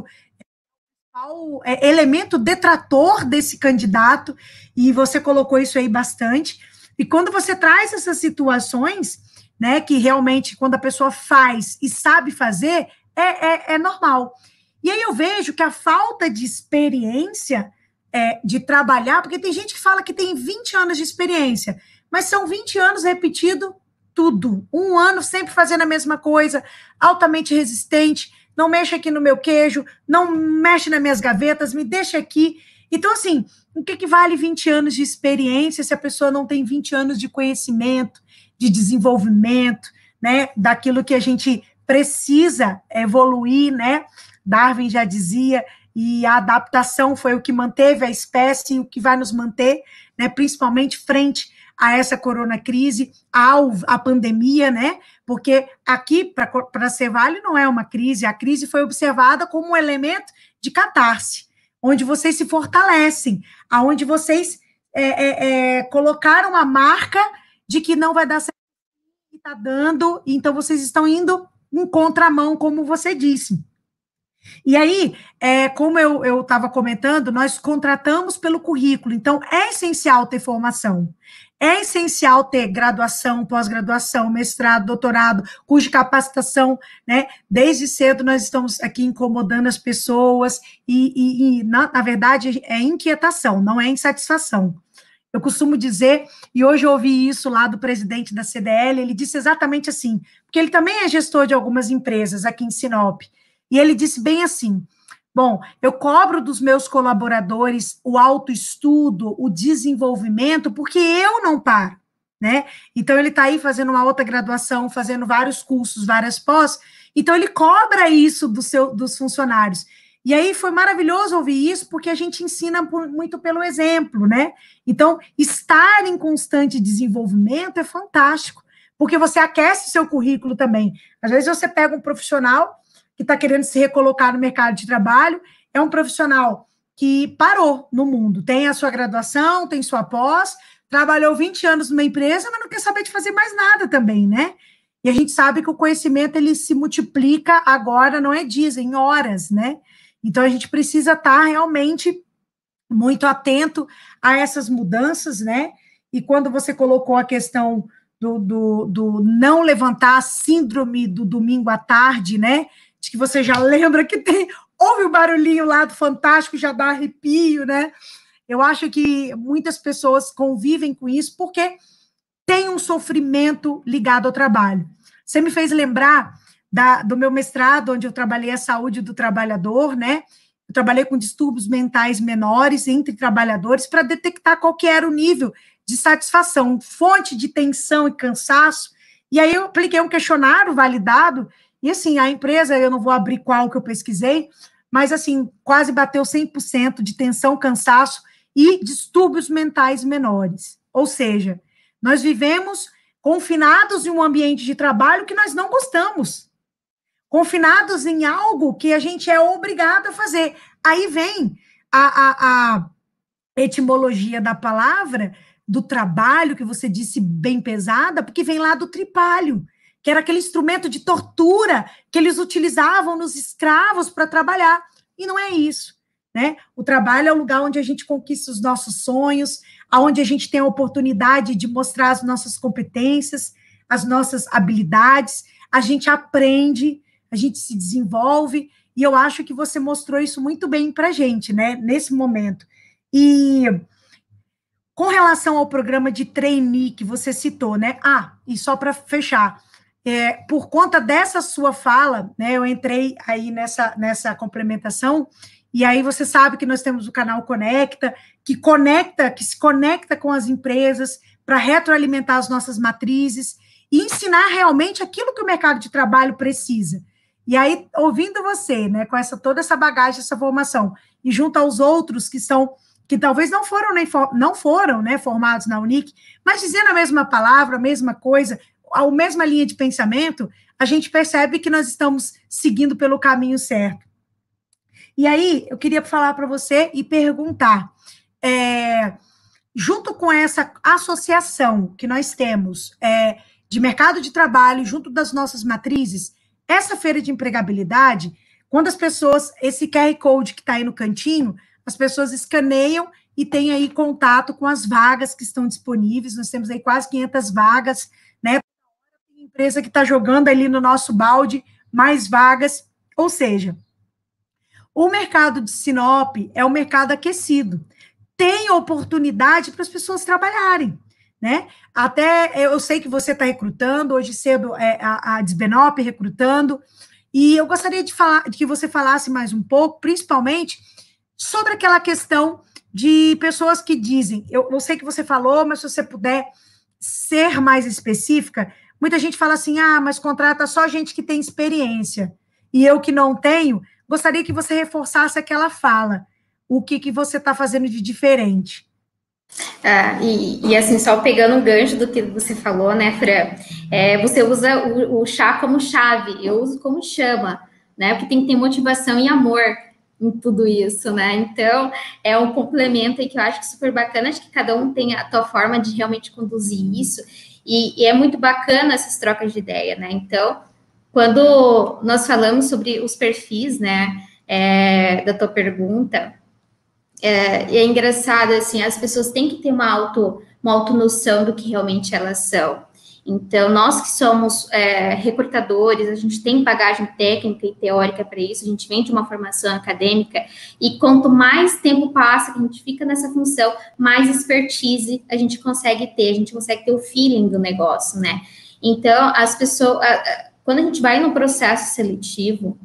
Speaker 1: o elemento detrator desse candidato, e você colocou isso aí bastante. E quando você traz essas situações, né, que realmente, quando a pessoa faz e sabe fazer, é, é, é normal. E aí eu vejo que a falta de experiência é, de trabalhar, porque tem gente que fala que tem vinte anos de experiência, mas são vinte anos repetido tudo, um ano sempre fazendo a mesma coisa, altamente resistente, não mexe aqui no meu queijo, não mexe nas minhas gavetas, me deixa aqui. Então, assim, o que, que vale vinte anos de experiência se a pessoa não tem vinte anos de conhecimento, de desenvolvimento, né, daquilo que a gente precisa evoluir, né? Darwin já dizia, e a adaptação foi o que manteve a espécie e o que vai nos manter, né, principalmente frente a essa corona crise, ao, a pandemia, né? Porque aqui, para a Cevale, não é uma crise, a crise foi observada como um elemento de catarse, onde vocês se fortalecem, aonde vocês é, é, é, colocaram a marca de que não vai dar certo, e está dando, então vocês estão indo em contramão, como você disse. E aí, é, como eu estava comentando, nós contratamos pelo currículo, então é essencial ter formação. É essencial ter graduação, pós-graduação, mestrado, doutorado, curso de capacitação, né? Desde cedo nós estamos aqui incomodando as pessoas e, e, e na, na verdade, é inquietação, não é insatisfação. Eu costumo dizer, e hoje eu ouvi isso lá do presidente da C D L, ele disse exatamente assim, porque ele também é gestor de algumas empresas aqui em Sinop, e ele disse bem assim: bom, eu cobro dos meus colaboradores o autoestudo, o desenvolvimento, porque eu não paro, né? Então, ele está aí fazendo uma outra graduação, fazendo vários cursos, várias pós, então ele cobra isso do seu, dos funcionários. E aí foi maravilhoso ouvir isso, porque a gente ensina por, muito pelo exemplo, né? Então, estar em constante desenvolvimento é fantástico, porque você aquece seu currículo também. Às vezes você pega um profissional que está querendo se recolocar no mercado de trabalho, é um profissional que parou no mundo, tem a sua graduação, tem sua pós, trabalhou vinte anos numa empresa, mas não quer saber de fazer mais nada também, né? E a gente sabe que o conhecimento, ele se multiplica agora, não é dias, é em horas, né? Então, a gente precisa estar realmente muito atento a essas mudanças, né? E quando você colocou a questão do, do, do não levantar a síndrome do domingo à tarde, né? De que você já lembra que tem, ouve o barulhinho lá do Fantástico, já dá arrepio, né? Eu acho que muitas pessoas convivem com isso porque tem um sofrimento ligado ao trabalho. Você me fez lembrar da, do meu mestrado, onde eu trabalhei a saúde do trabalhador, né? Eu trabalhei com distúrbios mentais menores entre trabalhadores para detectar qual que era o nível de satisfação, fonte de tensão e cansaço. E aí eu apliquei um questionário validado, e assim, a empresa, eu não vou abrir qual que eu pesquisei, mas assim, quase bateu cem por cento de tensão, cansaço e distúrbios mentais menores. Ou seja, nós vivemos confinados em um ambiente de trabalho que nós não gostamos, confinados em algo que a gente é obrigado a fazer. Aí vem a, a, a etimologia da palavra, do trabalho, que você disse bem pesada, porque vem lá do tripalho, que era aquele instrumento de tortura que eles utilizavam nos escravos para trabalhar. E não é isso, né? O trabalho é o lugar onde a gente conquista os nossos sonhos, onde a gente tem a oportunidade de mostrar as nossas competências, as nossas habilidades, a gente aprende, a gente se desenvolve, e eu acho que você mostrou isso muito bem para a gente, né, nesse momento. E com relação ao programa de trainee que você citou, né, ah, e só para fechar, é, por conta dessa sua fala, né, eu entrei aí nessa, nessa complementação, e aí você sabe que nós temos o canal Conecta, que conecta, que se conecta com as empresas para retroalimentar as nossas matrizes e ensinar realmente aquilo que o mercado de trabalho precisa. E aí, ouvindo você, né, com essa, toda essa bagagem, essa formação, e junto aos outros que são, que talvez não foram, nem for, não foram né, formados na Unic, mas dizendo a mesma palavra, a mesma coisa, a mesma linha de pensamento, a gente percebe que nós estamos seguindo pelo caminho certo. E aí, eu queria falar para você e perguntar, é, junto com essa associação que nós temos é, de mercado de trabalho, junto das nossas matrizes, essa feira de empregabilidade, quando as pessoas, esse Q R Code que está aí no cantinho, as pessoas escaneiam e têm aí contato com as vagas que estão disponíveis, nós temos aí quase quinhentas vagas, né? Tem empresa que está jogando ali no nosso balde mais vagas, ou seja, o mercado de Sinop é um mercado aquecido, tem oportunidade para as pessoas trabalharem, né? Até eu sei que você está recrutando, hoje cedo é, a, a Desbenop recrutando, e eu gostaria de, falar, de que você falasse mais um pouco, principalmente, sobre aquela questão de pessoas que dizem, eu, eu sei que você falou, mas se você puder ser mais específica, muita gente fala assim, ah, mas contrata só gente que tem experiência, e eu que não tenho, gostaria que você reforçasse aquela fala, o que, que você está fazendo de diferente.
Speaker 2: Ah, e, e assim, só pegando o gancho do que você falou, né, Fran, é, você usa o, o chá como chave, eu uso como chama, né, porque tem que ter motivação e amor em tudo isso, né, então é um complemento aí que eu acho que super bacana, acho que cada um tem a tua forma de realmente conduzir isso, e, e é muito bacana essas trocas de ideia, né, então, quando nós falamos sobre os perfis, né, é, da tua pergunta, É, é engraçado, assim, as pessoas têm que ter uma, auto, uma autonoção do que realmente elas são. Então, nós que somos é, recrutadores, a gente tem bagagem técnica e teórica para isso, a gente vem de uma formação acadêmica, e quanto mais tempo passa que a gente fica nessa função, mais expertise a gente consegue ter, a gente consegue ter o feeling do negócio, né? Então, as pessoas, a, a, quando a gente vai no processo seletivo,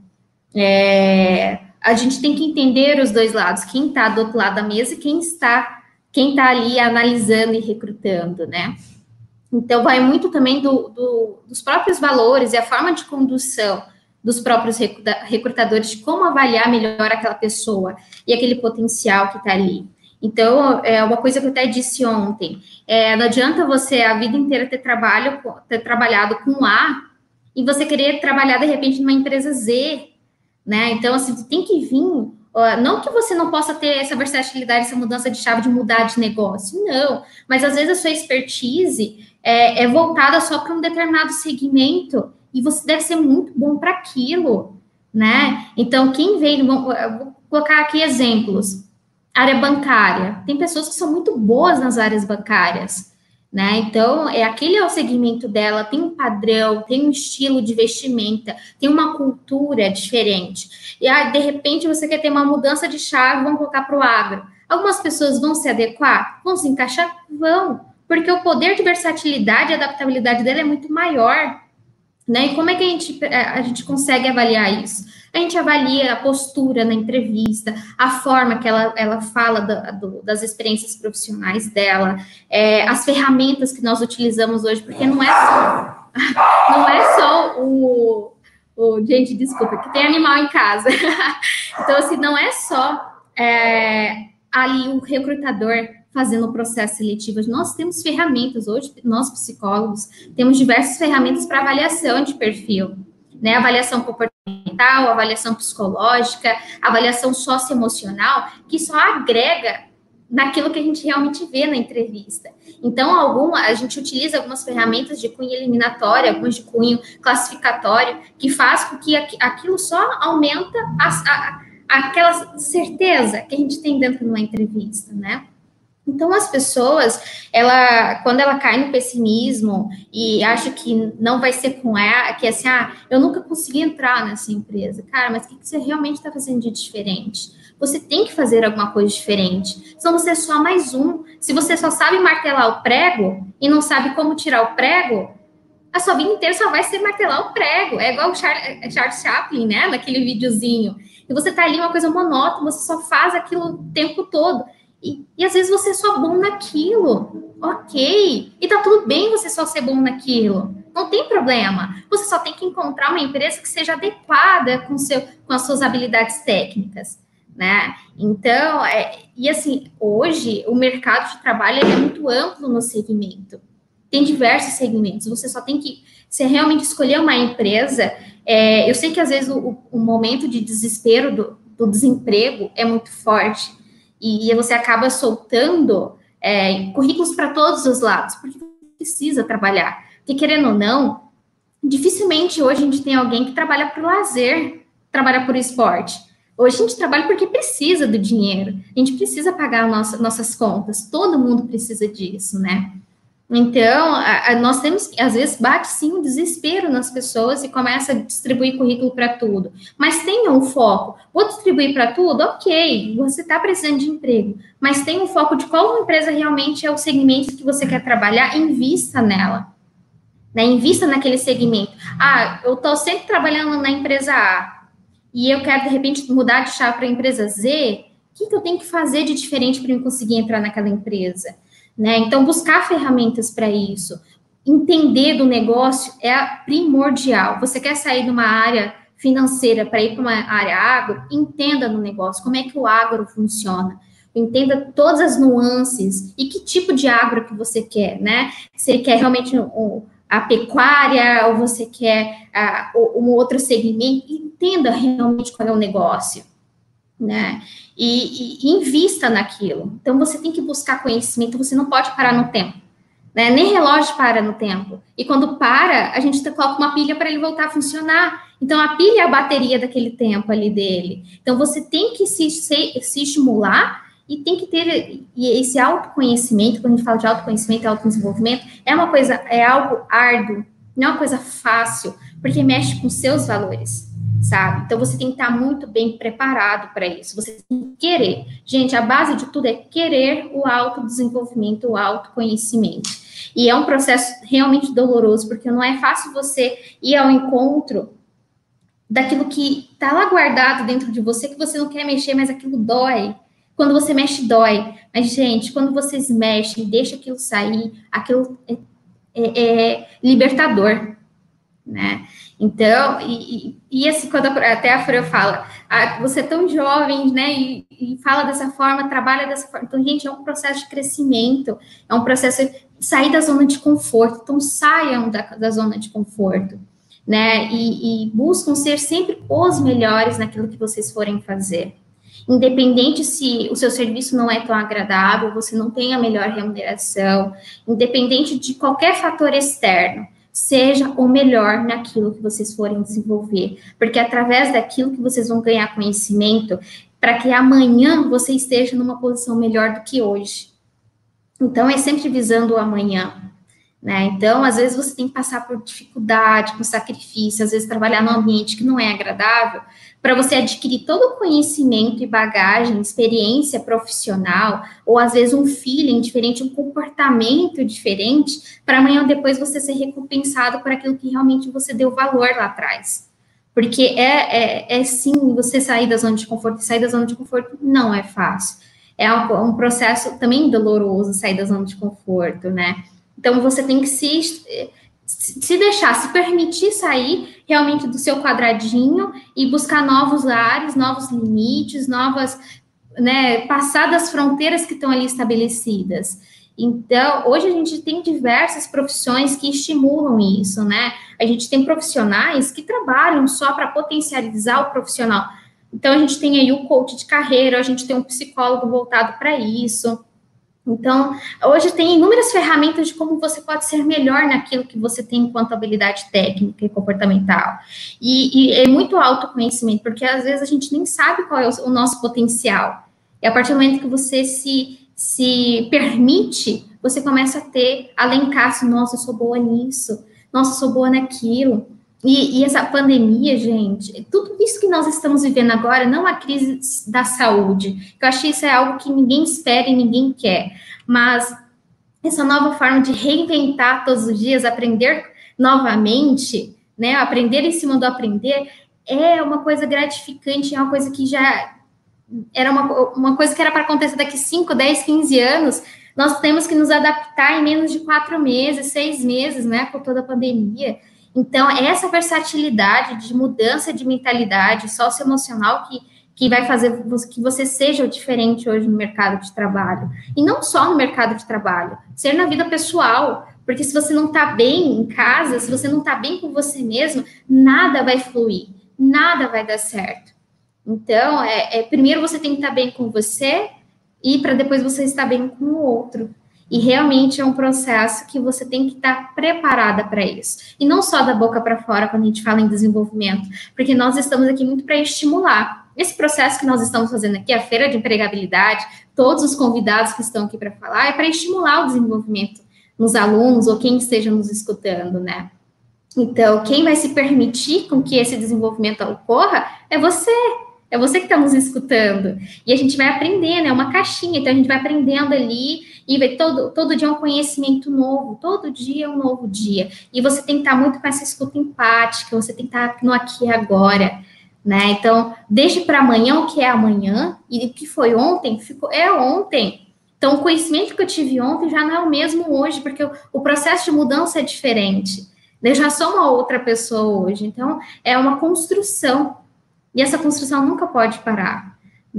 Speaker 2: é... a gente tem que entender os dois lados, quem está do outro lado da mesa e quem está, quem está ali analisando e recrutando, né? Então, vai muito também do, do, dos próprios valores e a forma de condução dos próprios recrutadores, de como avaliar melhor aquela pessoa e aquele potencial que está ali. Então, é uma coisa que eu até disse ontem, é, não adianta você a vida inteira ter, trabalho, ter trabalhado com A e você querer trabalhar, de repente, numa empresa Z, né? Então, assim, tem que vir Não que você não possa ter essa versatilidade, essa mudança de chave de mudar de negócio, não. Mas, às vezes, a sua expertise é, é voltada só para um determinado segmento e você deve ser muito bom para aquilo, né? Então, quem vem... Vou colocar aqui exemplos. Área bancária. Tem pessoas que são muito boas nas áreas bancárias, né? Então, é, aquele é o segmento dela, tem um padrão, tem um estilo de vestimenta, tem uma cultura diferente. E aí, de repente, você quer ter uma mudança de chave, vamos colocar para o agro. Algumas pessoas vão se adequar? Vão se encaixar? Vão. Porque o poder de versatilidade e adaptabilidade dela é muito maior, né? E como é que a gente, a gente consegue avaliar isso? A gente avalia a postura na entrevista, a forma que ela, ela fala da, do, das experiências profissionais dela, é, as ferramentas que nós utilizamos hoje, porque não é só, não é só o, o... Gente, desculpa, que tem animal em casa. Então, assim, não é só é, ali o recrutador fazendo o processo seletivo. Nós temos ferramentas hoje, nós psicólogos, temos diversas ferramentas para avaliação de perfil, né? Avaliação comportamental, avaliação psicológica, avaliação socioemocional, que só agrega naquilo que a gente realmente vê na entrevista. Então, alguma, a gente utiliza algumas ferramentas de cunho eliminatório, algumas de cunho classificatório, que faz com que aquilo só aumenta a, a, aquela certeza que a gente tem dentro de uma entrevista, né? Então, as pessoas, ela, quando ela cai no pessimismo e acha que não vai ser com ela, que assim, ah, eu nunca consegui entrar nessa empresa. Cara, mas o que você realmente está fazendo de diferente? Você tem que fazer alguma coisa diferente. Senão você é só mais um. Se você só sabe martelar o prego e não sabe como tirar o prego, a sua vida inteira só vai ser martelar o prego. É igual o Charles, Charles Chaplin, né? Naquele videozinho. E você tá ali uma coisa monótona, você só faz aquilo o tempo todo. E, e às vezes você é só bom naquilo, ok, e tá tudo bem você só ser bom naquilo, não tem problema, você só tem que encontrar uma empresa que seja adequada com, seu, com as suas habilidades técnicas, né, então, é, e assim, hoje o mercado de trabalho é muito amplo no segmento, tem diversos segmentos, você só tem que, se realmente escolher uma empresa, é, eu sei que às vezes o, o momento de desespero do, do desemprego é muito forte, e você acaba soltando é, currículos para todos os lados, porque precisa trabalhar. Porque, querendo ou não, dificilmente hoje a gente tem alguém que trabalha por lazer, trabalha por esporte. Hoje a gente trabalha porque precisa do dinheiro, a gente precisa pagar nossa, nossas contas, todo mundo precisa disso, né? Então, a, a, nós temos, às vezes, bate sim um desespero nas pessoas e começa a distribuir currículo para tudo. Mas tenha um foco. Vou distribuir para tudo? Ok, você está precisando de emprego. Mas tenha um foco de qual empresa realmente é o segmento que você quer trabalhar, invista nela. Né? Invista naquele segmento. Ah, eu estou sempre trabalhando na empresa A e eu quero, de repente, mudar de chave para a empresa Z. O que, que eu tenho que fazer de diferente para eu conseguir entrar naquela empresa? Né? Então, buscar ferramentas para isso, entender do negócio é primordial. Você quer sair de uma área financeira para ir para uma área agro? Entenda no negócio, como é que o agro funciona. Entenda todas as nuances e que tipo de agro que você quer, né? Se quer realmente um, a pecuária ou você quer uh, um outro segmento, entenda realmente qual é o negócio. Né? E, e, e invista naquilo. Então, você tem que buscar conhecimento, você não pode parar no tempo. Né? Nem relógio para no tempo. E quando para, a gente coloca uma pilha para ele voltar a funcionar. Então, a pilha é a bateria daquele tempo ali dele. Então, você tem que se, se, se estimular e tem que ter esse autoconhecimento. Quando a gente fala de autoconhecimento e autodesenvolvimento, é uma coisa, é algo árduo, não é uma coisa fácil, porque mexe com seus valores. Sabe? Então, você tem que estar muito bem preparado para isso. Você tem que querer. Gente, a base de tudo é querer o autodesenvolvimento, o autoconhecimento. E é um processo realmente doloroso, porque não é fácil você ir ao encontro daquilo que está lá guardado dentro de você, que você não quer mexer, mas aquilo dói. Quando você mexe, dói. Mas, gente, quando vocês mexem, deixa aquilo sair, aquilo é, é, é libertador, né? Então, e, e, e assim, quando a, até a Fran fala, ah, você é tão jovem, né, e, e fala dessa forma, trabalha dessa forma. Então, gente, é um processo de crescimento, é um processo de sair da zona de conforto. Então, saiam da, da zona de conforto, né, e, e buscam ser sempre os melhores naquilo que vocês forem fazer. Independente se o seu serviço não é tão agradável, você não tem a melhor remuneração, independente de qualquer fator externo, seja o melhor naquilo que vocês forem desenvolver, porque através daquilo que vocês vão ganhar conhecimento, para que amanhã você esteja numa posição melhor do que hoje. Então, é sempre visando o amanhã, né? Então, às vezes você tem que passar por dificuldade, por sacrifício, às vezes trabalhar num ambiente que não é agradável, para você adquirir todo o conhecimento e bagagem, experiência profissional, ou às vezes um feeling diferente, um comportamento diferente, para amanhã ou depois você ser recompensado por aquilo que realmente você deu valor lá atrás. Porque é, é, é sim, você sair da zona de conforto, e sair da zona de conforto não é fácil. É um, um processo também doloroso sair da zona de conforto, né? Então, você tem que se, se deixar, se permitir sair realmente do seu quadradinho e buscar novos ares, novos limites, novas, né, passar das fronteiras que estão ali estabelecidas. Então, hoje a gente tem diversas profissões que estimulam isso, né? A gente tem profissionais que trabalham só para potencializar o profissional. Então, a gente tem aí o coach de carreira, a gente tem um psicólogo voltado para isso. Então, hoje tem inúmeras ferramentas de como você pode ser melhor naquilo que você tem enquanto habilidade técnica e comportamental. E, e é muito autoconhecimento, porque às vezes a gente nem sabe qual é o, o nosso potencial. E a partir do momento que você se, se permite, você começa a ter, a elencar-se, nossa, eu sou boa nisso, nossa, eu sou boa naquilo. E, e essa pandemia, gente, tudo isso que nós estamos vivendo agora, não a crise da saúde, que eu acho que isso é algo que ninguém espera e ninguém quer, mas essa nova forma de reinventar todos os dias, aprender novamente, né, aprender em cima do aprender, é uma coisa gratificante, é uma coisa que já era uma, uma coisa que era para acontecer daqui cinco, dez, quinze anos, nós temos que nos adaptar em menos de quatro meses, seis meses, né, com toda a pandemia. Então, é essa versatilidade de mudança de mentalidade socioemocional que, que vai fazer que você seja o diferente hoje no mercado de trabalho. E não só no mercado de trabalho, ser na vida pessoal. Porque se você não está bem em casa, se você não está bem com você mesmo, nada vai fluir, nada vai dar certo. Então, é, é primeiro você tem que estar bem com você e para depois você estar bem com o outro. E realmente é um processo que você tem que estar preparada para isso. E não só da boca para fora, quando a gente fala em desenvolvimento, porque nós estamos aqui muito para estimular. Esse processo que nós estamos fazendo aqui, a Feira de Empregabilidade, todos os convidados que estão aqui para falar, é para estimular o desenvolvimento nos alunos ou quem esteja nos escutando, né? Então, quem vai se permitir com que esse desenvolvimento ocorra é você. É você que está nos escutando. E a gente vai aprendendo, é uma caixinha, então a gente vai aprendendo ali e vai todo, todo dia é um conhecimento novo, todo dia é um novo dia. E você tem que estar muito com essa escuta empática, você tem que estar no aqui e agora, né? Então, deixe para amanhã o que é amanhã, e o que foi ontem, ficou, é ontem. Então, o conhecimento que eu tive ontem já não é o mesmo hoje, porque o, o processo de mudança é diferente. Eu já sou uma outra pessoa hoje, então é uma construção. E essa construção nunca pode parar,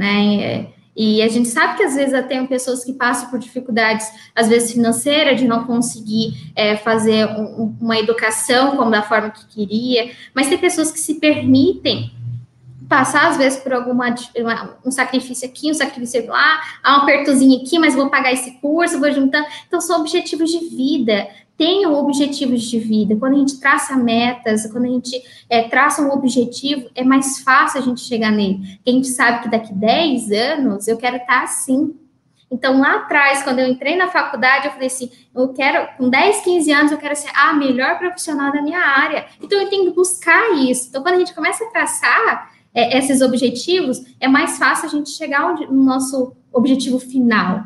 Speaker 2: né? E a gente sabe que às vezes tem pessoas que passam por dificuldades, às vezes financeiras, de não conseguir é, fazer um, uma educação como da forma que queria, mas tem pessoas que se permitem passar, às vezes, por alguma uma, um sacrifício aqui, um sacrifício lá, há um apertozinho aqui, mas vou pagar esse curso, vou juntando. Então, são objetivos de vida. Tenham objetivos de vida. Quando a gente traça metas, quando a gente é, traça um objetivo, é mais fácil a gente chegar nele. Porque a gente sabe que daqui dez anos eu quero estar assim. Então, lá atrás, quando eu entrei na faculdade, eu falei assim, eu quero, com dez, quinze anos, eu quero ser a melhor profissional da minha área. Então, eu tenho que buscar isso. Então, quando a gente começa a traçar é, esses objetivos, é mais fácil a gente chegar onde, no nosso objetivo final.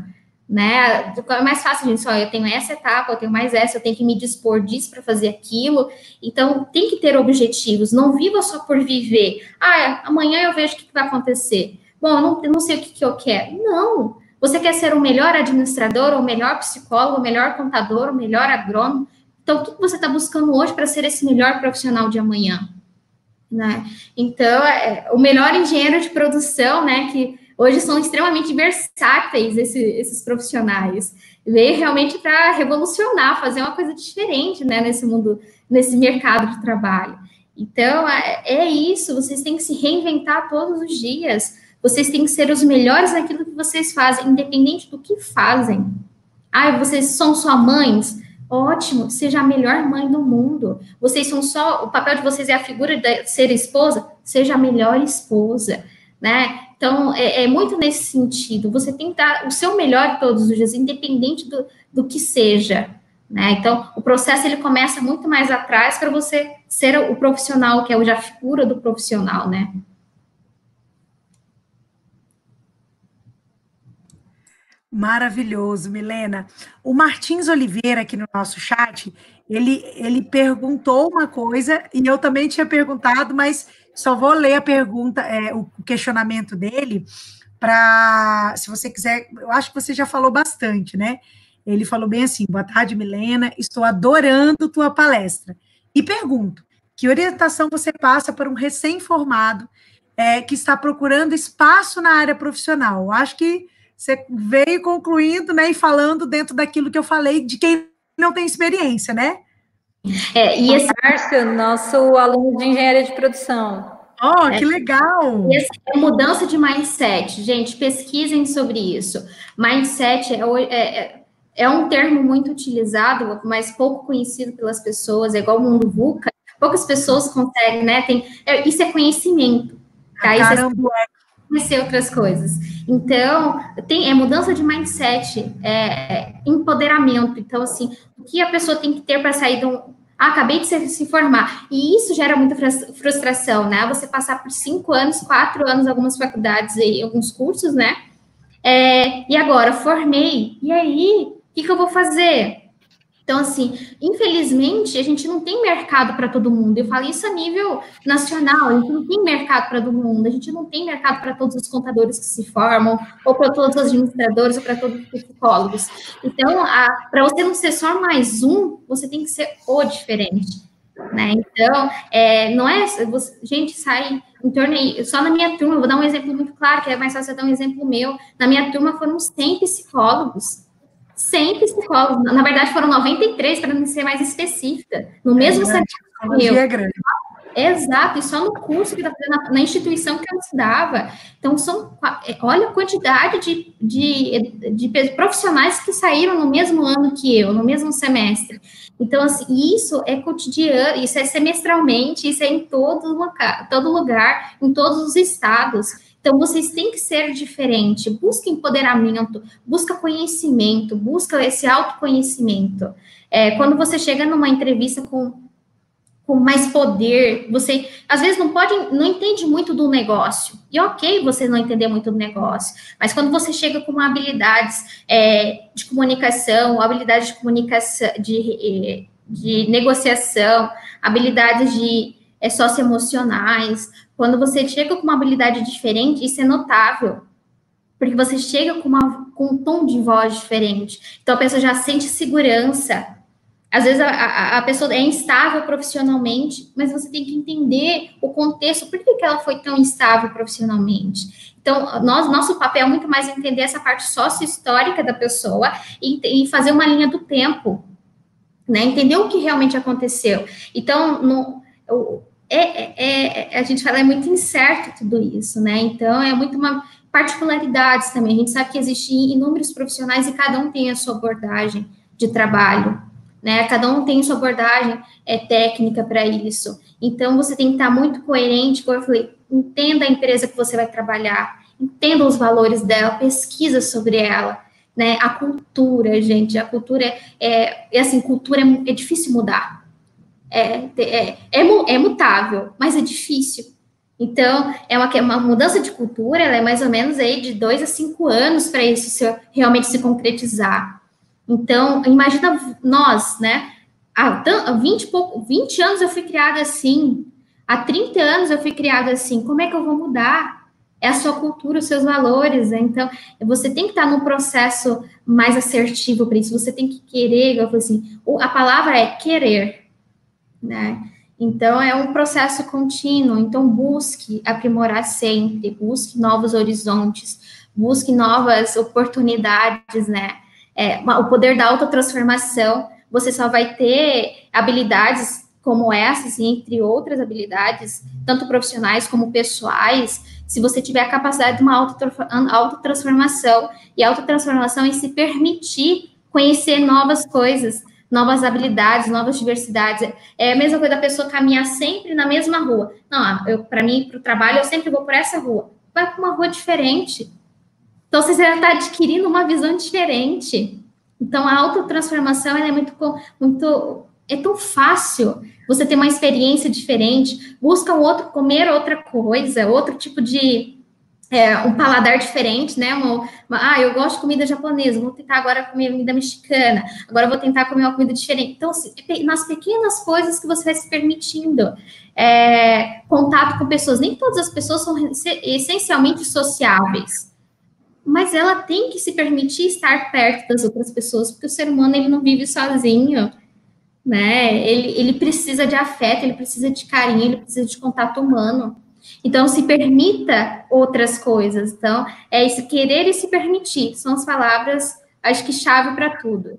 Speaker 2: Né? É mais fácil, gente, só eu tenho essa etapa, eu tenho mais essa, eu tenho que me dispor disso para fazer aquilo. Então, tem que ter objetivos, não viva só por viver. Ah, amanhã eu vejo o que vai acontecer. Bom, eu não, eu não sei o que, que eu quero. Não, você quer ser o melhor administrador, o melhor psicólogo, o melhor contador, o melhor agrônomo. Então, o que você está buscando hoje para ser esse melhor profissional de amanhã? Né? Então, é, o melhor engenheiro de produção, né, que hoje são extremamente versáteis esse, esses profissionais. Veio realmente para revolucionar, fazer uma coisa diferente, né, nesse mundo, nesse mercado de trabalho. Então, é, é isso, vocês têm que se reinventar todos os dias. Vocês têm que ser os melhores naquilo que vocês fazem, independente do que fazem. Ah, vocês são só mães? Ótimo, seja a melhor mãe do mundo. Vocês são só, o papel de vocês é a figura de ser esposa? Seja a melhor esposa, né? Então, é, é muito nesse sentido. Você tem que dar o seu melhor todos os dias, independente do, do que seja, né? Então, o processo, ele começa muito mais atrás para você ser o profissional, que é hoje a figura do profissional, né?
Speaker 1: Maravilhoso, Milena. O Martins Oliveira, aqui no nosso chat, ele, ele perguntou uma coisa, e eu também tinha perguntado, mas só vou ler a pergunta, é, o questionamento dele, para, se você quiser, eu acho que você já falou bastante, né? Ele falou bem assim: boa tarde, Milena, estou adorando tua palestra. E pergunto, que orientação você passa para um recém-formado é, que está procurando espaço na área profissional? Eu acho que você veio concluindo, né, e falando dentro daquilo que eu falei, de quem não tem experiência, né?
Speaker 3: É, e esse Márcio, nosso aluno de engenharia de produção.
Speaker 1: Oh,
Speaker 2: é,
Speaker 1: que legal!
Speaker 2: E essa é mudança de mindset, gente, pesquisem sobre isso. Mindset é, é, é um termo muito utilizado, mas pouco conhecido pelas pessoas, é igual o mundo VUCA, poucas pessoas conseguem, né? Tem, é, isso é conhecimento, tá? Isso é conhecer outras coisas. Então, tem, é mudança de mindset, é empoderamento. Então, assim, o que a pessoa tem que ter para sair de um... Ah, acabei de se, se formar. E isso gera muita frustração, né? Você passar por cinco anos, quatro anos, algumas faculdades e alguns cursos, né? É, e agora, formei. E aí, o que, que eu vou fazer? Então, assim, infelizmente, a gente não tem mercado para todo mundo. Eu falo isso a nível nacional, a gente não tem mercado para todo mundo, a gente não tem mercado para todos os contadores que se formam, ou para todos os administradores, ou para todos os psicólogos. Então, para você não ser só mais um, você tem que ser o diferente, né? Então, é, não é... Você, gente, sai em torno aí... Só na minha turma, eu vou dar um exemplo muito claro, que é mais fácil eu dar um exemplo meu. Na minha turma foram cem psicólogos, cem psicólogos, na verdade foram noventa e três, para não ser mais específica, no mesmo
Speaker 1: é,
Speaker 2: semestre.
Speaker 1: É grande.
Speaker 2: Exato, e só no curso, que na, na instituição que eu estudava. Então, são, olha a quantidade de, de, de profissionais que saíram no mesmo ano que eu, no mesmo semestre. Então, assim, isso é cotidiano, isso é semestralmente, isso é em todo lugar, todo lugar, em todos os estados. Então, vocês têm que ser diferente, busca empoderamento, busca conhecimento, busca esse autoconhecimento. É, quando você chega numa entrevista com, com mais poder, você, às vezes, não pode, não entende muito do negócio. E ok você não entender muito do negócio, mas quando você chega com habilidades é, de comunicação, habilidades de comunicação, de, de negociação, habilidades de é, socioemocionais, quando você chega com uma habilidade diferente, isso é notável, porque você chega com, uma, com um tom de voz diferente. Então, a pessoa já sente segurança. Às vezes, a, a, a pessoa é instável profissionalmente, mas você tem que entender o contexto, por que, que ela foi tão instável profissionalmente. Então, nós, nosso papel é muito mais entender essa parte sócio-histórica da pessoa e, e fazer uma linha do tempo, né? Entender o que realmente aconteceu. Então, no... O, É, é, é, a gente fala, é muito incerto tudo isso, né? Então, é muito uma particularidades também. A gente sabe que existem inúmeros profissionais e cada um tem a sua abordagem de trabalho, né? Cada um tem sua abordagem é, técnica para isso. Então, você tem que estar muito coerente, como eu falei, entenda a empresa que você vai trabalhar, entenda os valores dela, pesquisa sobre ela, né? A cultura, gente, a cultura é, é assim, cultura é, é difícil mudar. É, é, é, é mutável, mas é difícil. Então, é uma, uma mudança de cultura, ela é mais ou menos aí de dois a cinco anos para isso se, realmente se concretizar. Então, imagina nós, né? Há vinte, pouco, vinte anos eu fui criada assim, há trinta anos eu fui criada assim, como é que eu vou mudar? É a sua cultura, os seus valores, né? Então, você tem que estar num processo mais assertivo para isso, você tem que querer, eu falei assim, a palavra é querer, né? Então, é um processo contínuo. Então, busque aprimorar sempre, busque novos horizontes, busque novas oportunidades, né? É, o poder da autotransformação, você só vai ter habilidades como essas, entre outras habilidades, tanto profissionais como pessoais, se você tiver a capacidade de uma autotransformação, e autotransformação é se permitir conhecer novas coisas, novas habilidades, novas diversidades. É a mesma coisa da pessoa caminhar sempre na mesma rua. Não, para mim, para o trabalho, eu sempre vou por essa rua. Vai para uma rua diferente. Então, você já está adquirindo uma visão diferente. Então, a autotransformação ela é muito, muito... É tão fácil você ter uma experiência diferente, busca um outro, comer outra coisa, outro tipo de... É, um paladar diferente, né? Uma, uma, ah, eu gosto de comida japonesa, vou tentar agora comer comida mexicana, agora vou tentar comer uma comida diferente. Então, nas pequenas coisas que você vai se permitindo, é, contato com pessoas, nem todas as pessoas são essencialmente sociáveis, mas ela tem que se permitir estar perto das outras pessoas, porque o ser humano, ele não vive sozinho, né? Ele, ele precisa de afeto, ele precisa de carinho, ele precisa de contato humano. Então, se permita outras coisas. Então, é esse querer e se permitir. São as palavras, acho que, chave para tudo.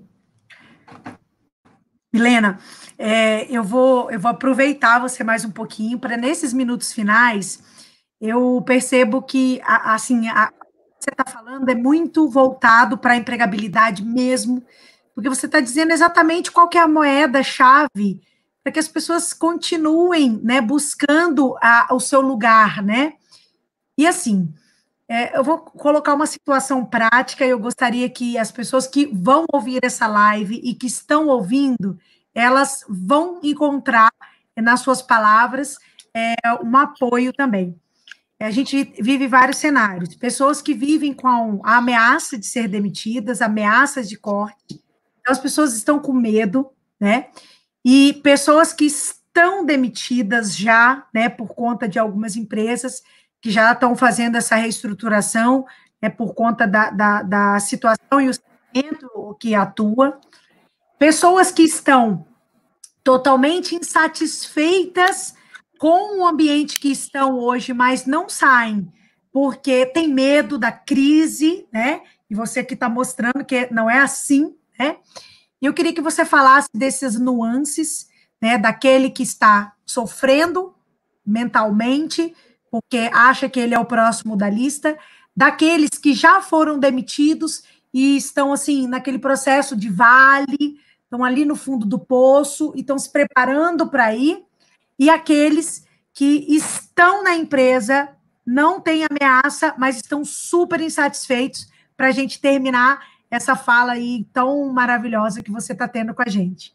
Speaker 1: Milena, é, eu, vou, eu vou aproveitar você mais um pouquinho para, nesses minutos finais, eu percebo que, assim, a, você está falando é muito voltado para a empregabilidade mesmo, porque você está dizendo exatamente qual que é a moeda-chave para que as pessoas continuem, né, buscando a, o seu lugar, né? E assim, é, eu vou colocar uma situação prática, e eu gostaria que as pessoas que vão ouvir essa live e que estão ouvindo, elas vão encontrar nas suas palavras é, um apoio também. A gente vive vários cenários, pessoas que vivem com a ameaça de ser demitidas, ameaças de corte, então as pessoas estão com medo, né? E pessoas que estão demitidas já, né, por conta de algumas empresas que já estão fazendo essa reestruturação, né, por conta da, da, da situação e o segmento que atua. Pessoas que estão totalmente insatisfeitas com o ambiente que estão hoje, mas não saem, porque tem medo da crise, né? E você que está mostrando que não é assim, né? E eu queria que você falasse desses nuances, né, daquele que está sofrendo mentalmente, porque acha que ele é o próximo da lista, daqueles que já foram demitidos e estão, assim, naquele processo de vale, estão ali no fundo do poço e estão se preparando para ir, e aqueles que estão na empresa, não têm ameaça, mas estão super insatisfeitos, para a gente terminar essa fala aí tão maravilhosa que você está tendo com a gente.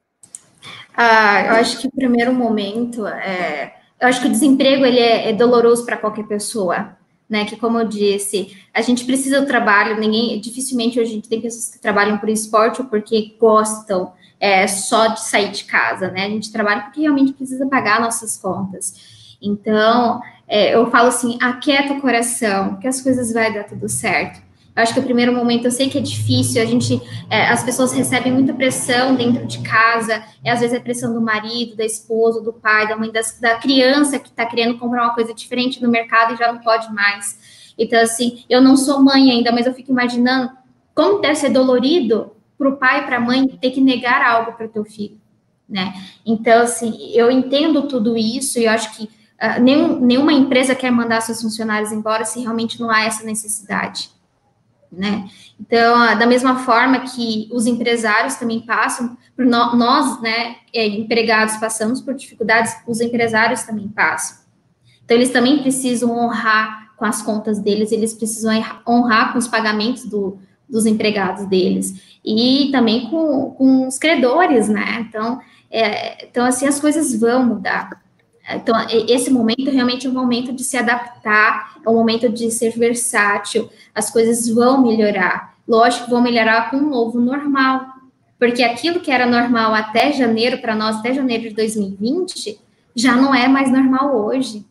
Speaker 2: Ah, eu acho que o primeiro momento, é, eu acho que o desemprego ele é, é doloroso para qualquer pessoa, né? Que, como eu disse, a gente precisa do trabalho, ninguém, dificilmente hoje a gente tem pessoas que trabalham por esporte ou porque gostam é, só de sair de casa, né? A gente trabalha porque realmente precisa pagar nossas contas. Então, é, eu falo assim, aquieta o coração, que as coisas vai dar tudo certo. Eu acho que o primeiro momento, eu sei que é difícil, a gente, é, as pessoas recebem muita pressão dentro de casa, é, às vezes é pressão do marido, da esposa, do pai, da mãe, das, da criança que está querendo comprar uma coisa diferente no mercado e já não pode mais. Então, assim, eu não sou mãe ainda, mas eu fico imaginando como deve ser dolorido para o pai e para a mãe ter que negar algo para o teu filho, né? Então, assim, eu entendo tudo isso e eu acho que uh, nenhum, nenhuma empresa quer mandar seus funcionários embora se realmente não há essa necessidade. Né? Então, da mesma forma que os empresários também passam, por no, nós, né, empregados, passamos por dificuldades, os empresários também passam. Então, eles também precisam honrar com as contas deles, eles precisam honrar com os pagamentos do, dos empregados deles, e também com, com os credores, né? Então, é, então, assim, as coisas vão mudar. Então, esse momento realmente é um momento de se adaptar, é um momento de ser versátil, as coisas vão melhorar. Lógico, vão melhorar com um novo normal, porque aquilo que era normal até janeiro, para nós, até janeiro de dois mil e vinte, já não é mais normal hoje.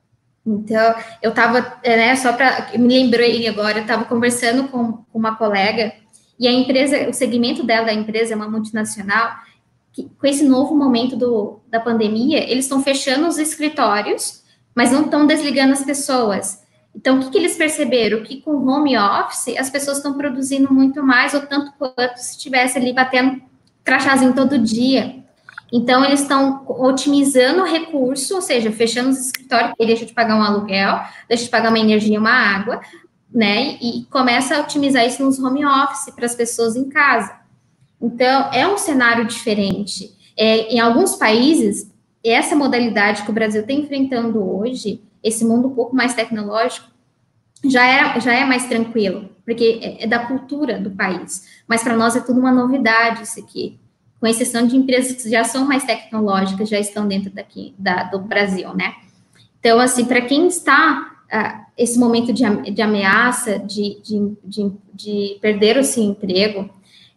Speaker 2: Então, eu estava, né, só para, me lembrei agora, eu estava conversando com, com uma colega, e a empresa, o segmento dela, da empresa, é uma multinacional, que, com esse novo momento do, da pandemia, eles estão fechando os escritórios, mas não estão desligando as pessoas. Então, o que, que eles perceberam? Que com home office, as pessoas estão produzindo muito mais, ou tanto quanto se estivesse ali batendo crachazinho todo dia. Então, eles estão otimizando o recurso, ou seja, fechando os escritórios, que deixa de pagar um aluguel, deixa de pagar uma energia, uma água, né? E começa a otimizar isso nos home office para as pessoas em casa. Então, é um cenário diferente. É, em alguns países, essa modalidade que o Brasil está enfrentando hoje, esse mundo um pouco mais tecnológico, já é, já é mais tranquilo, porque é, é da cultura do país. Mas para nós é tudo uma novidade isso aqui, com exceção de empresas que já são mais tecnológicas, já estão dentro daqui, da, do Brasil, né? Então, assim, para quem está, uh, esse momento de, de ameaça, de, de, de, de perder o seu emprego,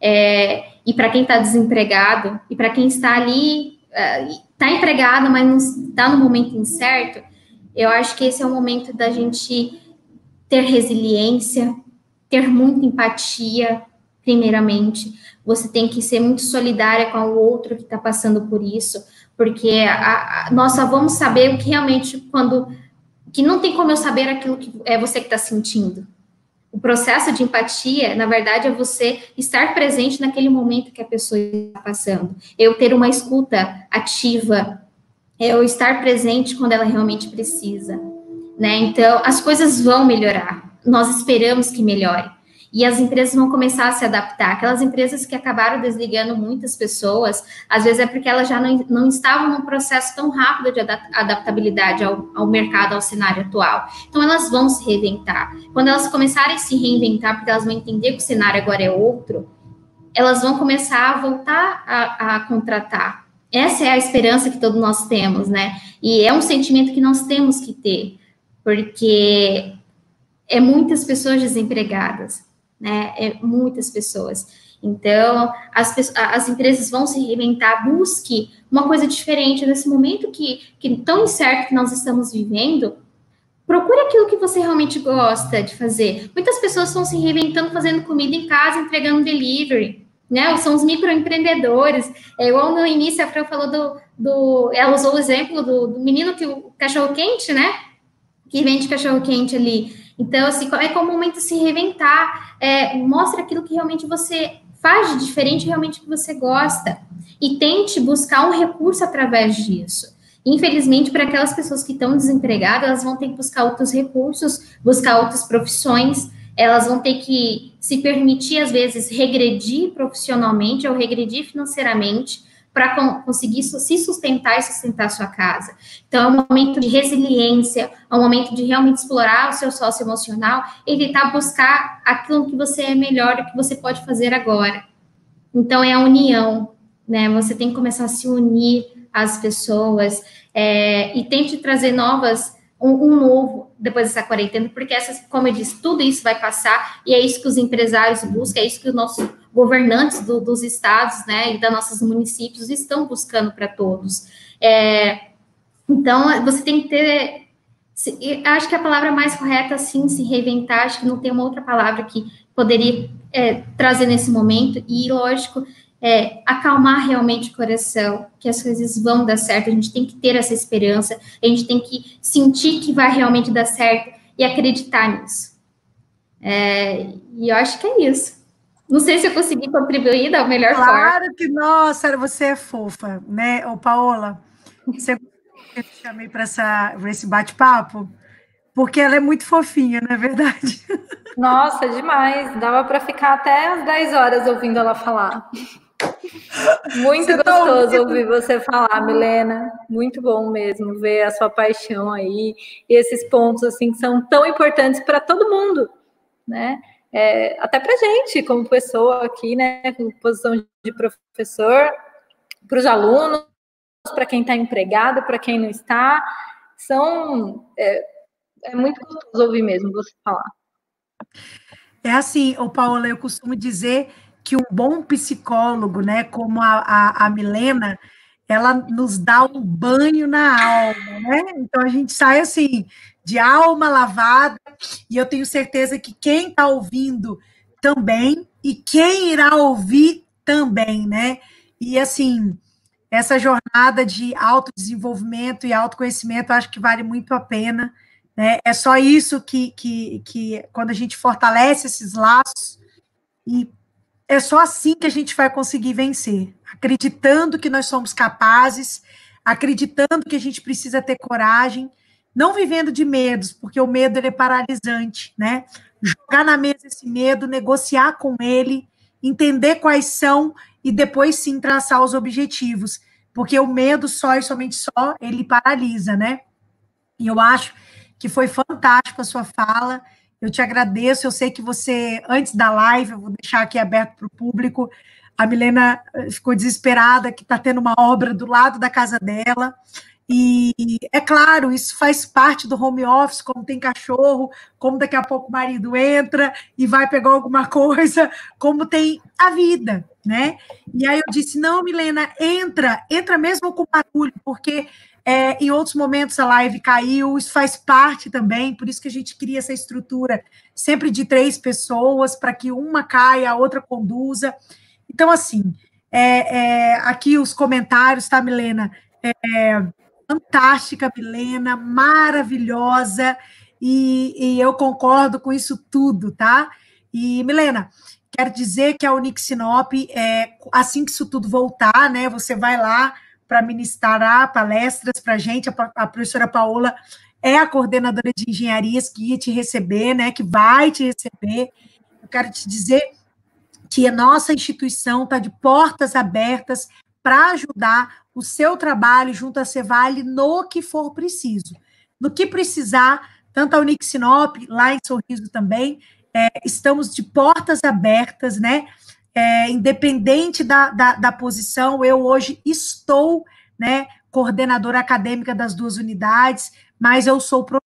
Speaker 2: é, e para quem está desempregado, e para quem está ali, está uh, empregado, mas não está no momento incerto, eu acho que esse é o momento da gente ter resiliência, ter muita empatia, primeiramente. Você tem que ser muito solidária com o outro que está passando por isso, porque a, a, nós só vamos saber o que realmente, quando, que não tem como eu saber aquilo que é você que está sentindo. O processo de empatia, na verdade, é você estar presente naquele momento que a pessoa está passando. Eu ter uma escuta ativa, é eu estar presente quando ela realmente precisa, né? Então, as coisas vão melhorar. Nós esperamos que melhore. E as empresas vão começar a se adaptar. Aquelas empresas que acabaram desligando muitas pessoas, às vezes é porque elas já não, não estavam num processo tão rápido de adaptabilidade ao, ao mercado, ao cenário atual. Então, elas vão se reinventar. Quando elas começarem a se reinventar, porque elas vão entender que o cenário agora é outro, elas vão começar a voltar a, a contratar. Essa é a esperança que todos nós temos, né? E é um sentimento que nós temos que ter, porque é muitas pessoas desempregadas, né? É muitas pessoas. Então, as, as empresas vão se reinventar, busque uma coisa diferente nesse momento que, que tão incerto que nós estamos vivendo. Procure aquilo que você realmente gosta de fazer. Muitas pessoas estão se reinventando, fazendo comida em casa, entregando delivery, né? São os microempreendedores. É igual no início a Fran falou do, do ela usou o exemplo do, do menino que o cachorro quente, né? Que vende cachorro quente ali. Então, assim, é como o momento de se reinventar, é, mostra aquilo que realmente você faz de diferente, realmente que você gosta, e tente buscar um recurso através disso. Infelizmente, para aquelas pessoas que estão desempregadas, elas vão ter que buscar outros recursos, buscar outras profissões, elas vão ter que se permitir, às vezes, regredir profissionalmente ou regredir financeiramente, para conseguir se sustentar e sustentar a sua casa. Então, é um momento de resiliência, é um momento de realmente explorar o seu sócio emocional e tentar buscar aquilo que você é melhor, o que você pode fazer agora. Então, é a união, né? Você tem que começar a se unir às pessoas é, e tente trazer novas, um, um novo depois dessa quarentena, porque, essas, como eu disse, tudo isso vai passar e é isso que os empresários buscam, é isso que os nossos governantes do, dos estados, né, e dos nossos municípios estão buscando para todos. É, então, você tem que ter, se, acho que a palavra mais correta, assim, se reinventar, acho que não tem uma outra palavra que poderia é, trazer nesse momento, e, lógico, é, acalmar realmente o coração, que as coisas vão dar certo, a gente tem que ter essa esperança, a gente tem que sentir que vai realmente dar certo e acreditar nisso. É, e eu acho que é isso. Não sei se eu consegui contribuir da melhor
Speaker 1: claro
Speaker 2: forma.
Speaker 1: Claro que, nossa, você é fofa, né? Ô, Paola, você eu te chamei para esse bate-papo, porque ela é muito fofinha, não é verdade?
Speaker 3: Nossa, demais. Dava para ficar até às dez horas ouvindo ela falar. Muito você gostoso tá ouvir você falar, Milena. Muito bom mesmo ver a sua paixão aí e esses pontos assim que são tão importantes para todo mundo, né? É, até para gente, como pessoa aqui, né, com posição de professor, para os alunos, para quem está empregado, para quem não está, são é, é muito gostoso ouvir mesmo você falar.
Speaker 1: É assim, ô Paola, eu costumo dizer que um bom psicólogo, né, como a, a, a Milena, ela nos dá um banho na alma, né? Então a gente sai assim, de alma lavada, e eu tenho certeza que quem está ouvindo também, e quem irá ouvir também, né? E assim, essa jornada de autodesenvolvimento e autoconhecimento, acho que vale muito a pena, né? É só isso que, que, que, quando a gente fortalece esses laços e é só assim que a gente vai conseguir vencer, acreditando que nós somos capazes, acreditando que a gente precisa ter coragem, não vivendo de medos, porque o medo ele é paralisante, né? Jogar na mesa esse medo, negociar com ele, entender quais são e depois sim traçar os objetivos, porque o medo só e somente só ele paralisa, né? E eu acho que foi fantástico a sua fala. Eu te agradeço. Eu sei que você, antes da live, eu vou deixar aqui aberto para o público. A Milena ficou desesperada que está tendo uma obra do lado da casa dela. E, é claro, isso faz parte do home office, como tem cachorro, como daqui a pouco o marido entra e vai pegar alguma coisa, como tem a vida, né? E aí eu disse, não, Milena, entra, entra mesmo com barulho, porque é, em outros momentos a live caiu, isso faz parte também, por isso que a gente cria essa estrutura sempre de três pessoas, para que uma caia, a outra conduza. Então, assim, é, é, aqui os comentários, tá, Milena? É, fantástica, Milena, maravilhosa, e, e eu concordo com isso tudo, tá? E, Milena, quero dizer que a Unic Sinop, é, assim que isso tudo voltar, né, você vai lá para ministrar palestras para a gente, a, a professora Paola é a coordenadora de engenharias que ia te receber, né, que vai te receber. Eu quero te dizer que a nossa instituição está de portas abertas para ajudar o seu trabalho junto à Cevale no que for preciso. No que precisar, tanto a Unic Sinop, lá em Sorriso também, é, estamos de portas abertas, né? É, independente da, da, da posição, eu hoje estou, né, coordenadora acadêmica das duas unidades, mas eu sou professora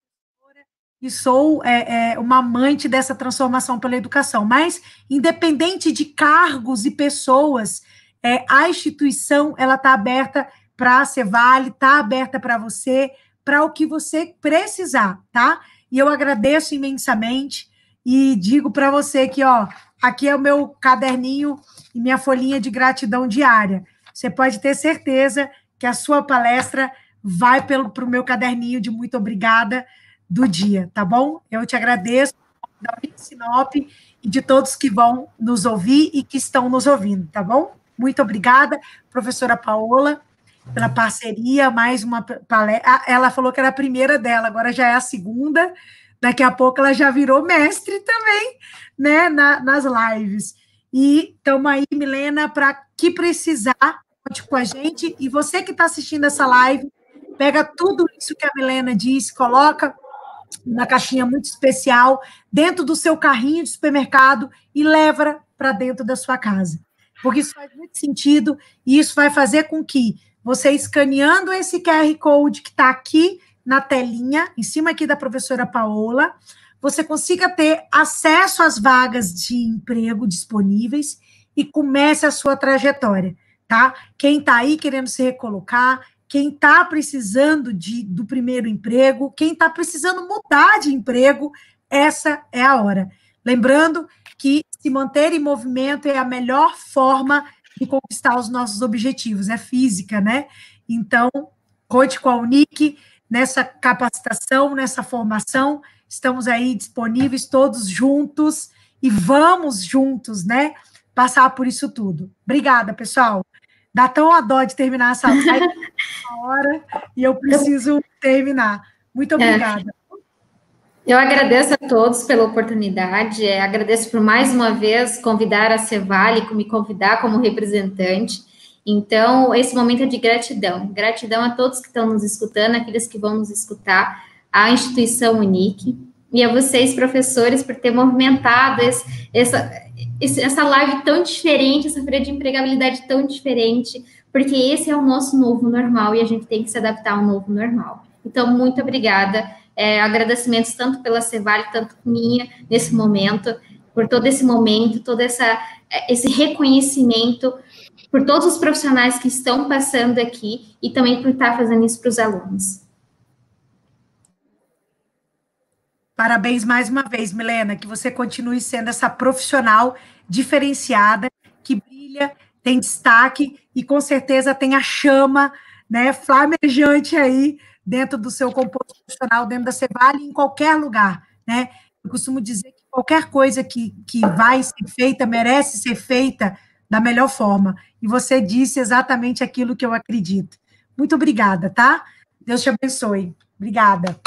Speaker 1: e sou é, é, uma amante dessa transformação pela educação. Mas, independente de cargos e pessoas, É, a instituição ela está aberta para a Cevale, está aberta para você, para o que você precisar, tá? E eu agradeço imensamente e digo para você que, ó, aqui é o meu caderninho e minha folhinha de gratidão diária. Você pode ter certeza que a sua palestra vai para o meu caderninho de muito obrigada do dia, tá bom? Eu te agradeço da Unic Sinop e de todos que vão nos ouvir e que estão nos ouvindo, tá bom? Muito obrigada, professora Paola, pela parceria, mais uma palestra. Ela falou que era a primeira dela, agora já é a segunda, daqui a pouco ela já virou mestre também, né, na, nas lives. E estamos aí, Milena, para que precisar, conte com a gente, e você que está assistindo essa live, pega tudo isso que a Milena disse, coloca na caixinha muito especial, dentro do seu carrinho de supermercado e leva para dentro da sua casa. Porque isso faz muito sentido e isso vai fazer com que você, escaneando esse Q R Code que está aqui na telinha, em cima aqui da professora Paola, você consiga ter acesso às vagas de emprego disponíveis e comece a sua trajetória, tá? Quem está aí querendo se recolocar, quem está precisando de, do primeiro emprego, quem está precisando mudar de emprego, essa é a hora. Lembrando que se manter em movimento é a melhor forma de conquistar os nossos objetivos, é física, né? Então, conte com a Unic nessa capacitação, nessa formação, estamos aí disponíveis todos juntos e vamos juntos, né, passar por isso tudo. Obrigada, pessoal. Dá tão a dó de terminar essa live uma hora e eu preciso terminar. Muito obrigada.
Speaker 2: É. Eu agradeço a todos pela oportunidade, é, agradeço por mais uma vez convidar a Cevale, me convidar como representante. Então, esse momento é de gratidão. Gratidão a todos que estão nos escutando, aqueles que vão nos escutar, à instituição Unic, e a vocês, professores, por ter movimentado esse, essa, esse, essa live tão diferente, essa feira de empregabilidade tão diferente, porque esse é o nosso novo normal e a gente tem que se adaptar ao novo normal. Então, muito obrigada. É, agradecimentos tanto pela Cevale, tanto minha, nesse momento, por todo esse momento, todo essa, esse reconhecimento, por todos os profissionais que estão passando aqui e também por estar fazendo isso para os alunos.
Speaker 1: Parabéns mais uma vez, Milena, que você continue sendo essa profissional diferenciada, que brilha, tem destaque e com certeza tem a chama, né, flamejante aí dentro do seu composto profissional, dentro da Cevale, em qualquer lugar, né? Eu costumo dizer que qualquer coisa que, que vai ser feita, merece ser feita da melhor forma. E você disse exatamente aquilo que eu acredito. Muito obrigada, tá? Deus te abençoe. Obrigada.